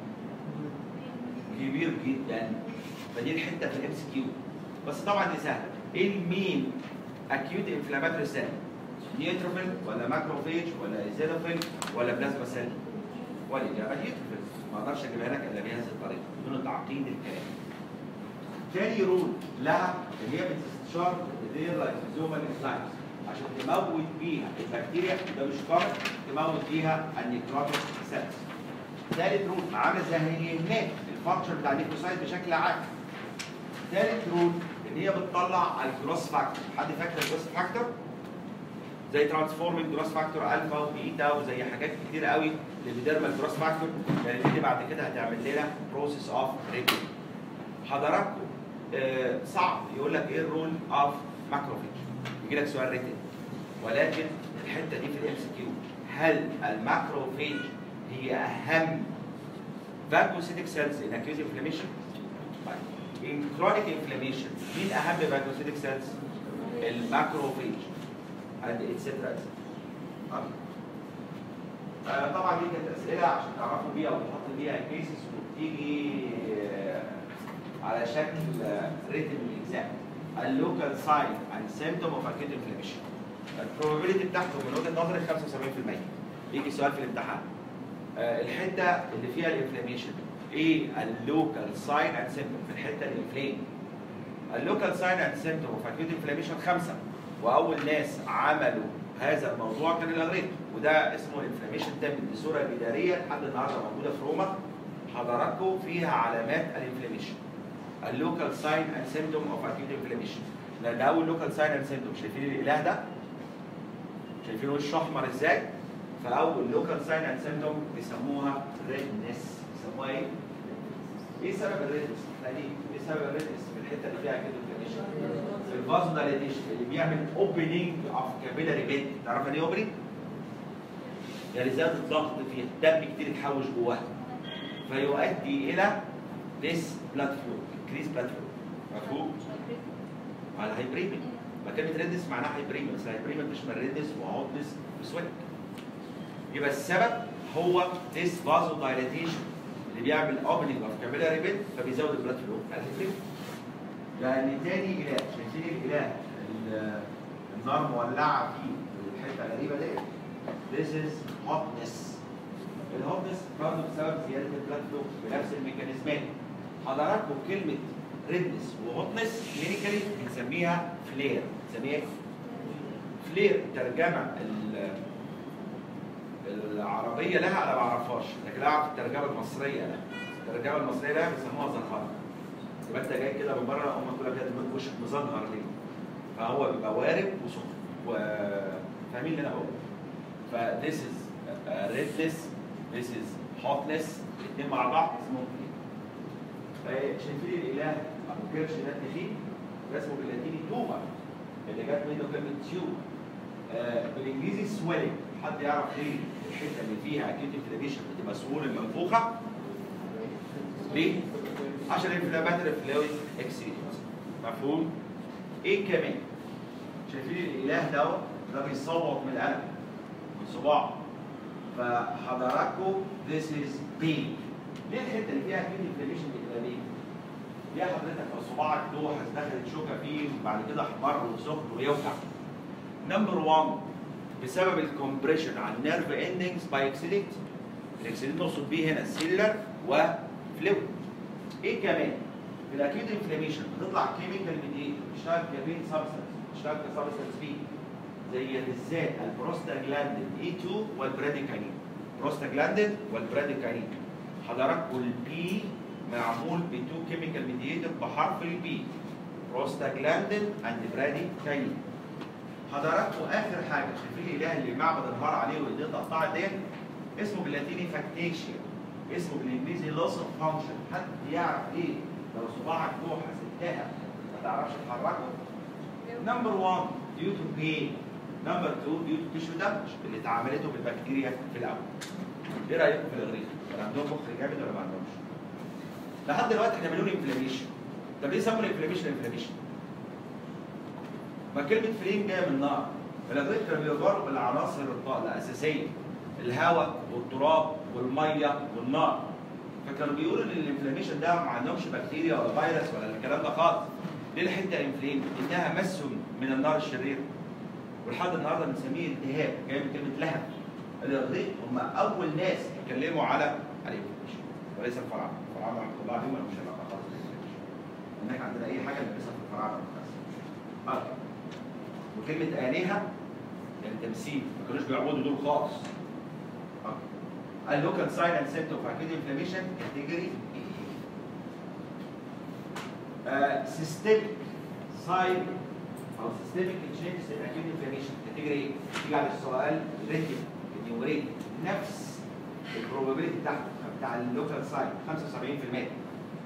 كبير جدا. فدي الحته في الام سي كيو. بس طبعا دي سهله. ايه المين اكيوت انفلاماتوري سيل؟ نيوتروفيل ولا ماكروفيج ولا ايزينوفيل ولا بلازما سيل؟ والاجابه نيوتروفيل. ما اقدرش اجيبها لك الا بهذه الطريقه بدون تعقيد الكلام. تاني رول لها اللي هي بتستشار دي اللايزوزومال انزيمز عشان تموت بيها البكتيريا. ده مش فرق، تموت بيها النيكروتيك سيلز. ثالث رول عامله زي هناك الفانكشن بتاع النيكروسايت بشكل عام. ثالث رول ان هي بتطلع الجروس فاكتور. حد فاكر الجروس فاكتور؟ زي ترانسفورمينج جروس فاكتور الفا وبيتا وزي حاجات كتير قوي للديرمال جروس فاكتور يعني دي بعد كده هتعمل لنا بروسيس اوف ريبيل. حضراتكم آه صعب يقول لك ايه الرول اوف ماكروفيج. يجي لك سؤال ريتن ولكن الحته دي في الام سي كيو. هل الماكروفيج هي اهم فاجوسيتيك سيلز ان اكيوت انفلاميشن؟ ان كرونيك انفلاميشن مين اهم فاجوسيتيك سيلز؟ الماكروفيج and et cetera. آه طبعا دي كانت اسئله عشان تعرفوا بيها وتحط بيها كيسز وبتيجي آه على شكل ريتم الاكزام. اللوكال ساين اند سيمتوم اوف اكيوت انفلاميشن. البروبابيلتي بتاعته من وجهه نظري خمسة وسبعين في المية. يجي سؤال في الامتحان. آه الحته اللي فيها الانفلاميشن ايه اللوكال ساين اند سيمتوم في الحته الانفلام. اللوكال ساين اند سيمتوم اوف اكيوت انفلاميشن خمسه، واول ناس عملوا هذا الموضوع كان الاغريق، وده اسمه انفلاميشن تامبل. دي صوره اداريه لحد النهارده موجوده في روما حضراتكم فيها علامات الانفلاميشن. اللوكال ساين اند سيمتوم اوف اكيوت انفلاميشن. ده اول لوكال ساين اند سيمتوم. شايفين الاله ده؟ شايفين وشه احمر ازاي؟ فاول لوكال ساين اند سيمتوم بيسموها ريدنس. بيسموها ايه؟ ايه سبب الريدنس؟ ايه سبب الريدنس في الحته اللي فيها اكيوت انفلاميشن؟ في الفازو دايليتيشن اللي بيعمل اوبننج اوف كابيلاري بيد. تعرف يعني ايه اوبننج؟ يعني زياده الضغط فيه، الدم كتير يتحوش جواها فيؤدي الى ديس بلاد فلو، انكريز بلاد فلو. مفهوم؟ على هايبريميا. ما كلمه ريدنس معناها هايبريميا، بس الهايبريميا بتشمل ريدنس وهوتنس وسويت. يبقى السبب هو ديس فازو دايليتيشن اللي بيعمل اوبننج اوف كابيلاري بيد فبيزود البلاد فلو. الهايبريميا. يعني تاني اله، شايفين الاله النار مولعه فيه الحته الغريبه ديت. This is hotness. الهوتنس برضه بسبب زياده البلاد فلو بنفس الميكانيزمات. حضراتكم كلمه ريدنس وهوتنس كلينيكالي بنسميها فلير. بنسميها ايه؟ فلير. الترجمه العربيه لها انا ما اعرفهاش، لكن اعرف الترجمه المصريه لها. الترجمه المصريه لها بيسموها زنهره. يبقى انت جاي كده من بره هم كلها كده دماغك وشك مزنهر ليه؟ فهو بيبقى وارد وسخن. وفاهمين اللي انا بقوله؟ ف this is uh, redness, this is hotness، الاثنين مع بعض اسمهم ايه؟ شايفين الاله ابو كرش ده فيه؟ ده اسمه باللاتيني تومر اللي جت منه كلمه تيوب. آه بالانجليزي سويلنج. حد يعرف ليه الحته اللي فيها اكيوت انفلاميشن بتبقى سهوله منفوخه؟ ليه؟ عشان الانفلاماتوري فلويد اكسيدنت. مفهوم؟ ايه كمان؟ شايفين الاله دوت ده بيصوت من القلب من صباعه. فحضراتكم this is pain. ليه الحته اللي فيها اكيوت انفلاميشن بتبقى ليه؟ ليه حضرتك لو صباعك دوحس دخلت شوكه فيه وبعد كده احمر وسخن ويوجع؟ نمبر واحد بسبب الكومبريشن على النيرف اندنجز باي اكسيدنت. الاكسيدنت نقصد بيه هنا سيلر وفلويد. ايه كمان؟ في الاكيوت انفلاميشن بتطلع كيميكال من ايه؟ بتشتغل كبين سبستنس، بتشتغل كسبستنس بي زي بالذات البروستاجلاندين اي اتنين والبراديكاينين. بروستاجلاندين والبراديكاينين. حضراتكم البي معمول بتو كيميكال ميديتور بحرف البي. بروستاجلاندين اند براديكاينين. حضراتكم اخر حاجه شايفين الاله اللي المعبد انهار عليه وايديه اتقطعت ديت؟ اسمه باللاتيني فاكتيشيا. اسمه بالانجليزي لوس اوف فانكشن. حد يعرف ايه لو صباعك دوحس التهب ما تعرفش تحركه؟ نمبر واحد ديو تو بين. نمبر اتنين ديو تو تيشو دامج اللي اتعاملته بالبكتيريا في الاول. ايه رايكم في الاغريق؟ كان عندهم مخ جامد ولا ما عندهمش؟ لحد دلوقتي احنا بنقول انفلاميشن. طب ليه سموا الانفلاميشن انفلاميشن؟ ما كلمه فليم جايه من النار. الاغريق كانوا بيجروا بالعناصر الاساسيه الهواء والتراب والميه والنار. فكانوا بيقولوا ان الانفلاميشن ده ما عندهمش بكتيريا ولا فيروس ولا الكلام ده خالص. ليه الحته انفلام؟ انها مس من النار الشرير. ولحد النهارده بنسميه التهاب جاي من كلمه لهب. الاغريق هم اول ناس اتكلموا على الانفلاميشن وليس الفراعنه. الفراعنه رحمه الله عليهم مش علاقه خالص بالانفلاميشن. هناك عندنا اي حاجه بنلبسها في الفراعنه بس. وكلمه الهه يعني تمثيل، ما كانوش بيعبدوا دول خالص. اللوكال ساين اند سيمتوم اوف اكيوت انفلاميشن كاتيجوري سيستميك ساين او سيستميك تشينجز ان اكيوت انفلاميشن كاتيجوري ايه؟ تيجي على السؤال ريتم انيومريت نفس البروبابيلتي بتاعته بتاع اللوكال ساين خمسة وسبعين في المية.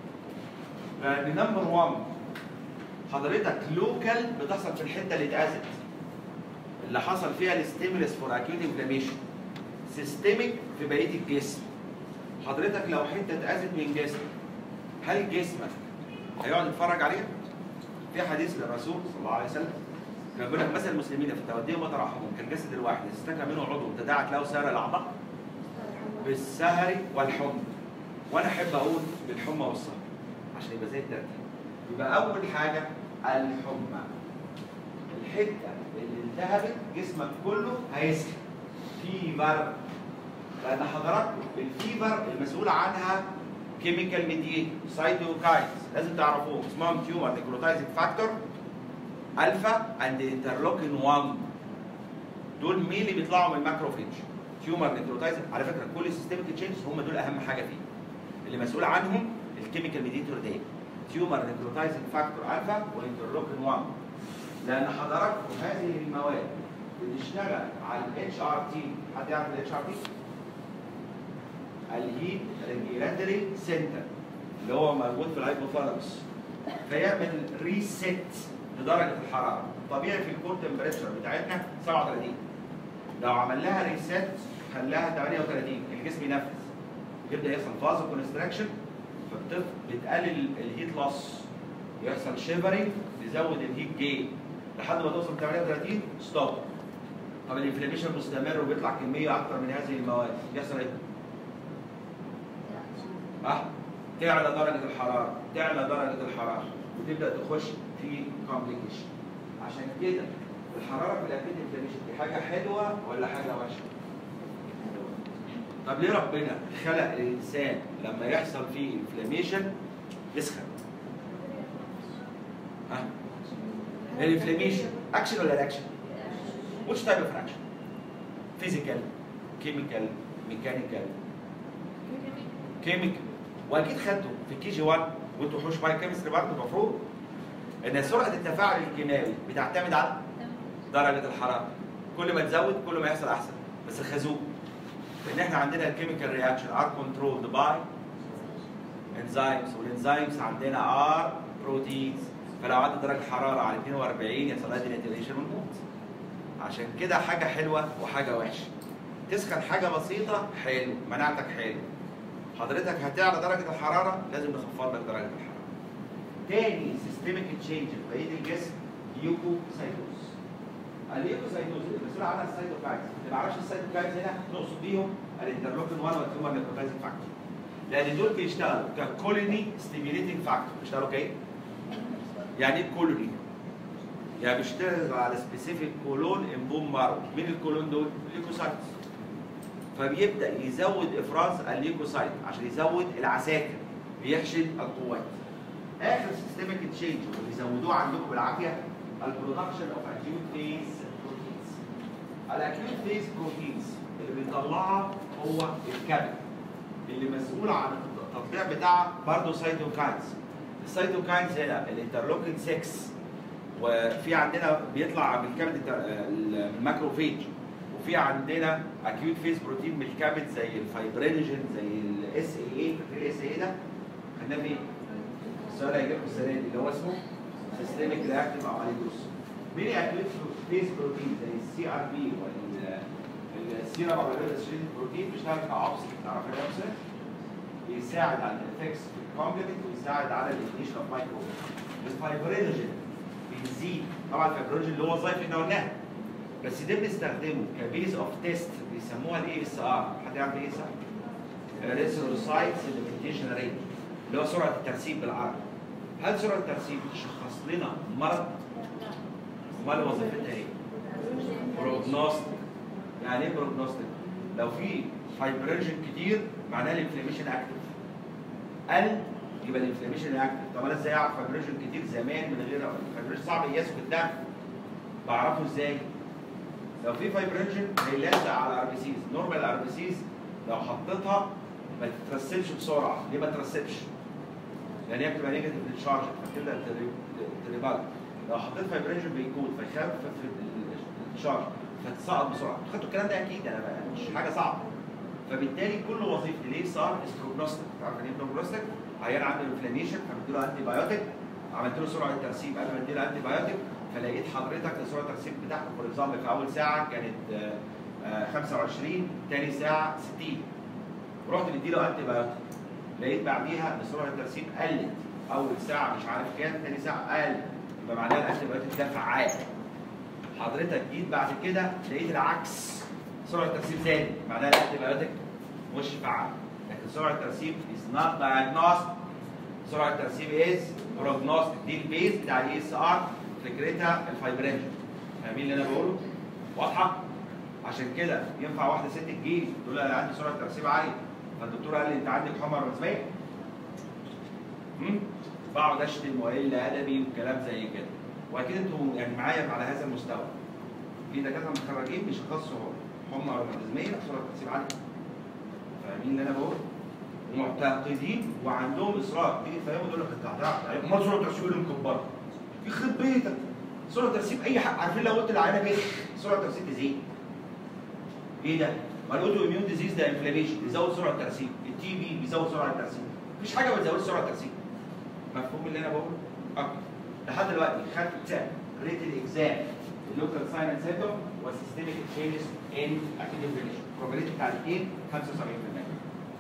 نمبر واحد حضرتك لوكال بتحصل في الحته اللي اتأذت اللي حصل فيها الستيمولس فور اكيوت انفلاميشن. سيستميك في بقيه الجسم. حضرتك لو حته اتأذت من جسمك هل جسمك هيقعد يتفرج عليها؟ في حديث للرسول صلى الله عليه وسلم كان بيقول لك مثل المسلمين في توديهم وتراحمهم كالجسد الواحد استكى منه عضو تداعت له سائر الاعضاء. بالسهر والحمى. وانا احب اقول بالحمى والسهر عشان يبقى زي الترتيب. يبقى اول حاجه الحمى، الحته اللي التهبت جسمك كله هيسخن. فيفر، لان حضراتكم الفيفر المسؤول عنها كيميكال ميديتور سايتوكاينز، لازم تعرفوه، اسمهم تيومر نيكروتايزنج فاكتور الفا اند انترلوكين واحد. دول مين اللي بيطلعوا من الماكروفيج؟ تيومر نيكروتايزنج. على فكره كل سيستميك تشينجز هم دول اهم حاجه فيه، اللي مسؤول عنهم الكيميكال ميديتور ده تيومر نيكروتايزنج فاكتور الفا وانترلوكين واحد. لان حضراتكم هذه المواد بتشتغل على الاتش ار تي. حد يعرف الاتش ار تي؟ الهيت ريجيلاتوري سنتر اللي هو موجود في الهايبوثالاموس، فيعمل ريست لدرجه الحراره. طبيعي في الكور تمبريتشر بتاعتنا سبعة وثلاثين، لو عمل لها ريست خلاها ثمانية وثلاثين الجسم ينفذ، يبدا يحصل فازو كونستراكشن، فبتقلل الهيت لوس، يحصل شيفرنج، يزود الهيت جين لحد ما توصل ثمانية وثلاثين ستوب. طب الانفلاميشن مستمر وبيطلع كميه اكثر من هذه المواد، يحصل ايه؟ اه تعلى درجه الحراره، تعلى درجه الحراره وتبدا تخش في كومبليكيشن. عشان كده الحراره في الاكيد انفلاميشن دي حاجه حلوه ولا حاجه وحشه؟ طب ليه ربنا خلق الانسان لما يحصل فيه انفلاميشن يسخن؟ ها؟ الانفلاميشن اكشن ولا رياكشن؟ which type of action؟ physical، chemical، mechanical؟ كيميكال. واكيد خدته في كي جي واحد وانتوا حوش باي كيمستري برضه المفروض ان سرعه التفاعل الكيماوي بتعتمد على درجه الحراره. كل ما تزود كل ما يحصل احسن. بس الخازوق ان احنا عندنا الكيميكال رياكشن ار كنترولد باي انزيمز، والانزيمز عندنا ار بروتينز، فلو عدت درجه الحراره على اثنين وأربعين يحصل لها ديناتيليشن ونموت. عشان كده حاجه حلوه وحاجه وحشه. تسخن حاجه بسيطه حلو، مناعتك حلو. حضرتك هتعلى درجه الحراره لازم نخفض لك درجه الحراره. تاني سيستميك تشينج في بقيه الجسم ليوكوسايتوز. الليوكوسايتوز المسؤول عنها السايتوكاينز. اللي ما يعرفش السايتوكاينز هنا نقصد بيهم الانترلوكين واحد والتيومر نيكروتايزنج فاكتور. لان دول بيشتغلوا ككولوني ستيميوليتنج فاكتور. بيشتغلوا كايه؟ يعني ايه كولوني؟ يعني بيشتغل على سبيسيفيك كولون ان بون مارو. مين الكولون دول؟ الليوكوسايتس. فبيبدا يزود افراز الليوكوسايت عشان يزود العساكر، بيحشد القوات. اخر سيستميك تشينج واللي بيزودوه عندكم بالعافيه البرودكشن اوف اكيوت فيز بروتينز. الاكيوت فيز بروتينز اللي بيطلعها هو الكبد، اللي مسؤول عن التطليع بتاعها برضه سايتوكاينز. السايتوكاينز هنا الانترلوكين ستة، وفي عندنا بيطلع بالكبد الماكروفيج، وفي عندنا اكيوت فيز بروتين من الكبد زي الفايبرينوجين زي الاس اي اي. فاكر الاس اي ده؟ خدناه فين؟ السؤال هيجيلكم السنه دي اللي هو اسمه سيستميك رياكتيف اميلوز. مين اكيوت فيز بروتين زي السي ار بي والسيرم اميلوز بروتين بيشتغل كاوبسيت. تعرف الاوبسيت؟ بيساعد على الافكس في الكومبلمنت ويساعد على الانيشن اوف مايكرو. الفايبرينوجين بيزيد طبعا الفايبرينوجين اللي هو وظائف اللي احنا قلناها، بس ده بنستخدمه كبيز اوف تيست بيسموها الاي اس ار. حد يعرف الاي اس ار؟ ريسيروسايت سيدمنتيشن ريت، اللي هو سرعه الترسيب بالعربي. هل سرعه الترسيب تشخص لنا مرض؟ امال وظيفتها ايه؟ بروجنوستيك. يعني ايه بروجنوستيك؟ لو في فايبرينوجين كتير معناه الانفلاميشن اكتف. قل يبقى الانفلاميشن اكتف. طب انا ازاي اعرف فايبرينوجين كتير زمان من غير الفايبرينوجين صعب يقياسه في الدم؟ بعرفه ازاي؟ لو في فايبرينوجين هيلزق على الار بي سيز. نورمال الار بي سيز لو حطيتها ما تترسبش بسرعه. ليه ما تترسبش؟ لان هي بتبقى نيجاتيف للشارج فتبدا تريبال. لو حطيت فايبرينوجين بيكون فيخفف الشارج فتسقط بسرعه. خدتوا الكلام ده اكيد، انا مش حاجه صعبه. فبالتالي كل وظيفتي ليه صار استروجنوستيك. تعرف يعني ايه بروجنوستيك؟ عيان عنده انفلاميشن فبدي له انتي بايوتيك، عملت له سرعه ترسيب قبل ما ادي له انتي بايوتيك، فلقيت حضرتك سرعه الترسيب بتاعته فور اكزامبل في اول ساعه كانت خمسة وعشرين، ثاني ساعه ستين، ورحت مدي له انتي بايوتيك، لقيت بعديها ان سرعه الترسيب قلت. اول ساعه مش عارف كام، ثاني ساعه قل، يبقى معناها الانتي بايوتيك ده فعال. حضرتك جيت بعد كده لقيت العكس، سرعه الترسيب زادت، معناها الانتي بايوتيك مش فعال. لكن سرعه الترسيب از نوت دايجنوستيك. سرعه الترسيب از بروجنوستيك. دي البيز بتاع الاي اس ار، فكرتها الفايبرينشن. فاهمين اللي انا بقوله؟ واضحه؟ عشان كده ينفع واحده ست تجيلي تقول لها انا عندي سرعه ترسيب عاليه، فالدكتور قال لي انت عندك حمى روماتيزميه؟ امم بقعد اشتم واقل ادبي وكلام زي كده. واكيد انتوا يعني معايا على هذا المستوى. في دكاتره متخرجين بيشخصوا حمى روماتيزميه سرعه ترسيب عاليه. فاهمين اللي انا بقوله؟ معتقدين وعندهم اصرار، تيجي تفهموا تقول لك انت هتعرف امال سرعه الترسيب اللي مكبره؟ يخرب بيتك. سرعه ترسيب اي حق، عارفين لو قلت للعيانه كده سرعه ترسيب تزيد. ايه ده؟ ما الاوتو اميون ديزيز ده انفلاميشن بيزود سرعه الترسيب، التي بي بيزود سرعه الترسيب، مفيش حاجه ما بتزودش سرعه الترسيب. مفهوم اللي انا بقوله؟ اكتر. لحد دلوقتي خدت ريتد اكزام اللوكال ساين اند سيمبتوم والسيستميك تشينجز ان اكيد انفلاميشن، probability بتاع الاثنين خمسة وسبعين بالمية.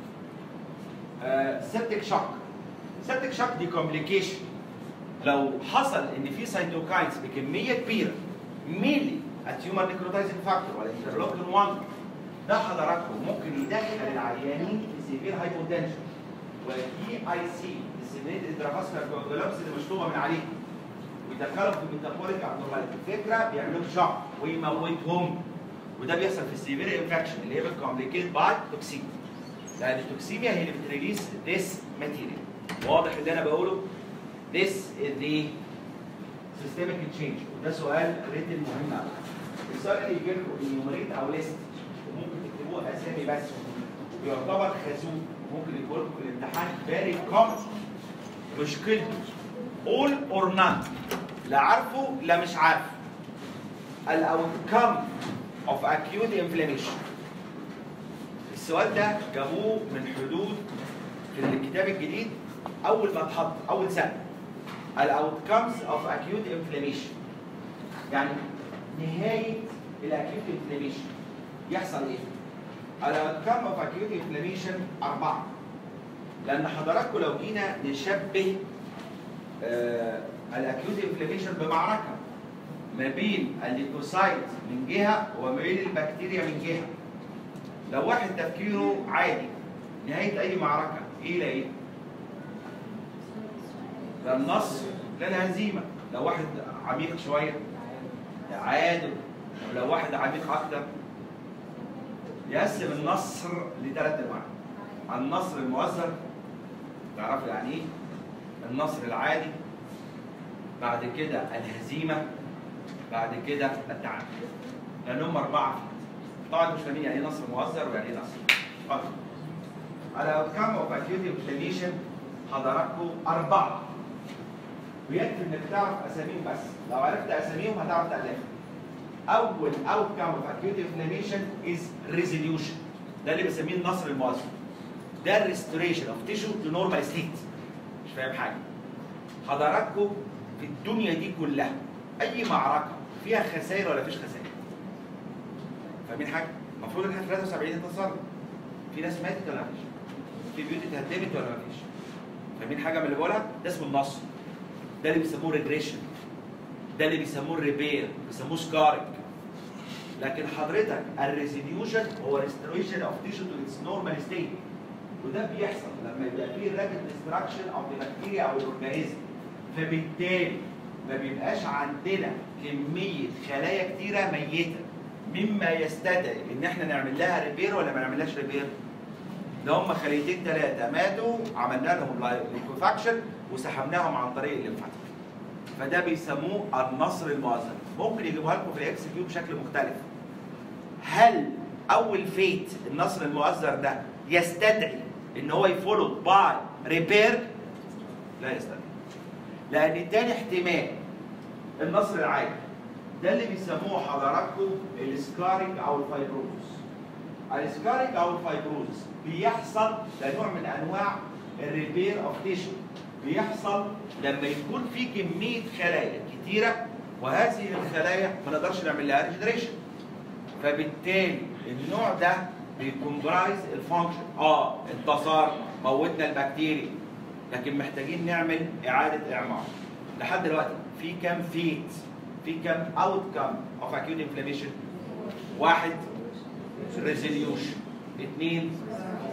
سيبتيك شوك. سيبتيك شوك دي كومبليكيشن لو حصل ان في سيتوكاينز بكميه كبيره ميلي التيومر نيكروتايزنج فاكتور ولا انترلوكين واحد، ده حضراتكم ممكن يدخل العيانين في سيفير هايبوتنشن والاي اي سي السيفير انترافاسكولار كوagulopathy اللي مشطوبه من عليه، ويدخلهم في الميتابوليك ابنورماليتي. الفكره بيعملوا شوك ويموتهم، وده بيحصل في السيفير انفكشن اللي هي بتكومبليكيت باي توكسيميا، لان التوكسيميا هي اللي بتريليس ذيس ماتيريال. واضح اللي انا بقوله؟ This is the systemic change، وده سؤال ريتن مهم قوي. السؤال اللي يجي لكم انيومريت او ليست وممكن تكتبوه اسامي بس ويعتبر خازوق، ممكن يقول لكم في الامتحان فيري كومن. مشكلته all or none، لا عارفه لا مش عارفه. الاوتكم of acute inflammation. السؤال ده جابوه من حدود في الكتاب الجديد اول ما اتحط اول سنه. الاوتكمز اوف اكيوت انفلاميشن، يعني نهايه الاكيوت انفلاميشن يحصل ايه؟ الاوتكم اوف اكيوت انفلاميشن اربعه. لان حضراتكم لو جينا نشبه آه الاكيوت انفلاميشن بمعركه ما بين الليكوسايت من جهه وما بين البكتيريا من جهه. لو واحد تفكيره عادي نهايه اي معركه ايه لاقيه؟ لا النصر لا الهزيمه. لو واحد عميق شويه تعادل، ولو واحد عميق اكتر يقسم النصر لثلاث انواع. النصر المؤثر، تعرفوا يعني ايه؟ النصر العادي، بعد كده الهزيمه، بعد كده التعادل. لان هم اربعه فيه. طبعا مش فاهمين يعني ايه نصر مؤثر ويعني ايه نصر. اتفضل. على اوتكم اوف اكيوت انفلاميشن حضراتكم اربعه. ويكفي انك تعرف اساميهم بس، لو عرفت اساميهم هتعرف تألفهم. اول اوتكم اوف اكيوت انفلاميشن از ريزوليوشن، ده اللي بنسميه النصر المؤثر. ده الريستوريشن اوف تيشو تو نورمال ستيت. مش فاهم حاجه. حضراتكم في الدنيا دي كلها اي معركه فيها خسائر ولا فيش خسائر؟ فاهمين حاجه؟ المفروض ان احنا في ثلاثة وسبعين انتصار. في ناس ماتت ولا مفيش؟ في بيوت اتهدمت ولا مفيش؟ فاهمين حاجه من اللي بقولها؟ ده اسمه النصر. ده اللي بيسموه ريجريشن. ده اللي بيسموه الريبير، بيسموه سكارنج. لكن حضرتك الريزوليوشن هو ريستوريشن اوف تيشو تو اتس نورمال ستيت. وده بيحصل لما يبقى فيه رابيد ديستراكشن اوف ذا بكتيريا او الاورجانيزم. فبالتالي ما بيبقاش عندنا كميه خلايا كتيره ميته مما يستدعي ان احنا نعمل لها ريبير ولا ما نعملهاش ريبير. ده هم خليتين ثلاثه ماتوا عملنا لهم ليكوفاكشن وسحبناهم عن طريق الليمفاتيك. فده بيسموه النصر المؤثر. ممكن يجيبوها لكم في الاكس كيو بشكل مختلف. هل اول فيت النصر المؤثر ده يستدعي ان هو يفولو باي ريبير؟ لا يستدعي. لان تاني احتمال النصر العادي ده اللي بيسموه حضراتكم السكارينج او الفايبروزس. السكارينج او الفايبروزس بيحصل ده نوع من انواع الريبير اوف تيشو. بيحصل لما يكون في كميه خلايا كتيره وهذه الخلايا ما نقدرش نعمل لها ريجنريشن. فبالتالي النوع ده بيكمبرايز الفانكشن. اه انتصار، موتنا البكتيريا، لكن محتاجين نعمل اعاده اعمار. لحد دلوقتي في كام فيت؟ في كام اوت كام اوف اكيوت انفلاميشن؟ واحد ريزوليوشن، اثنين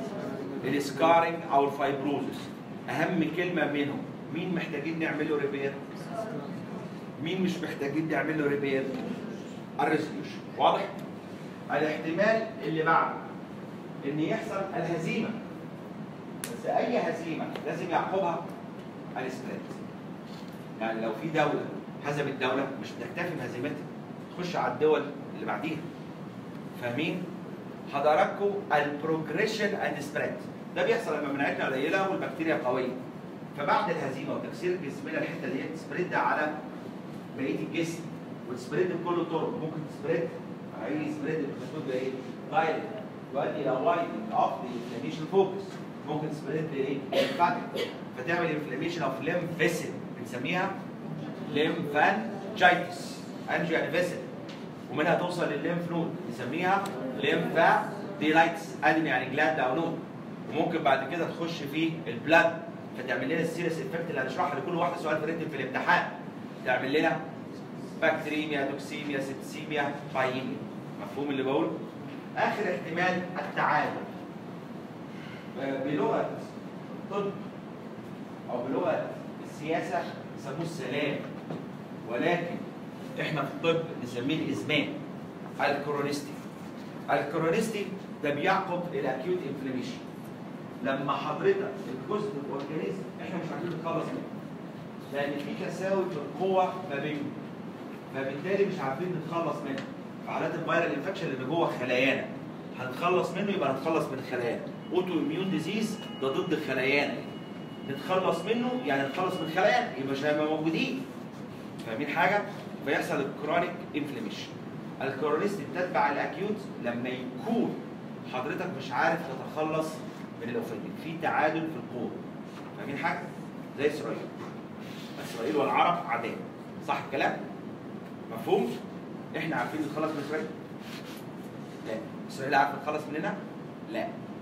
السكارنج او الفايبروزس. اهم كلمه منهم، مين محتاجين نعمل له ريبير؟ مين مش محتاجين نعمل له ريبير؟ الريزوليوشن. واضح؟ الاحتمال اللي بعده ان يحصل الهزيمه، بس اي هزيمه لازم يعقبها السبريد. يعني لو في دوله هزمت دوله مش بتكتفي بهزيمتها، تخش على الدول اللي بعديها. فاهمين؟ حضراتكم البروجريشن اند سبريد ده بيحصل لما مناعتنا قليله والبكتيريا قويه. فبعد الهزيمه وتكسير جسمنا الحته دي تسبريد على بقيه الجسم، وتسبريد بكل الطرق. ممكن تسبريد اي سبريد بتكون بايه؟ دايركت يؤدي الى وايدنج اوف ذا انفلاميشن فوكس. ممكن تسبريد بايه؟ ليمفاتيك، فتعمل انفلاميشن اوف ليمف فيسل بنسميها ليمفانجيتس. انجي يعني فيسل، ومنها توصل للليمف نود نسميها ليمفادينايتس. ادم يعني جلاند او نود. وممكن بعد كده تخش في البلاد فتعمل لنا السيريس افكت اللي هنشرحها لكل واحده سؤال فريتم في الامتحان. تعمل لنا بكتيريميا، توكسيميا، سيبسيميا، بايميا. مفهوم اللي بقوله؟ اخر احتمال التعادل. بلغه الطب او بلغه السياسه يسموه السلام، ولكن احنا في الطب نسميه الازمان. الكرونستي. الكرونستي ده بيعقب الاكيوت انفلاميشن. لما حضرتك الجزء الاورجانيزم احنا مش عارفين نتخلص منه، لان في تساوي في القوه ما بينهم، فبالتالي مش عارفين نتخلص منه. في حالات الفيرال انفكشن اللي جوه خلايانا هنتخلص منه يبقى نتخلص من خلايانا. اوتو اميون ديزيز ده ضد خلايانا، نتخلص منه يعني نتخلص من خلايانا يبقى مش هيبقى موجودين. فاهمين حاجه؟ فيحصل الكرونيك انفلاميشن. الكرونيست بتتبع الاكيوت لما يكون حضرتك مش عارف تتخلص من الاوفيدين، في تعادل في القوه. فاهمين حاجه؟ زي اسرائيل. اسرائيل والعرب عداء. صح الكلام؟ مفهوم؟ احنا عارفين نتخلص من اسرائيل؟ لا. اسرائيل عارفه تتخلص مننا؟ لا.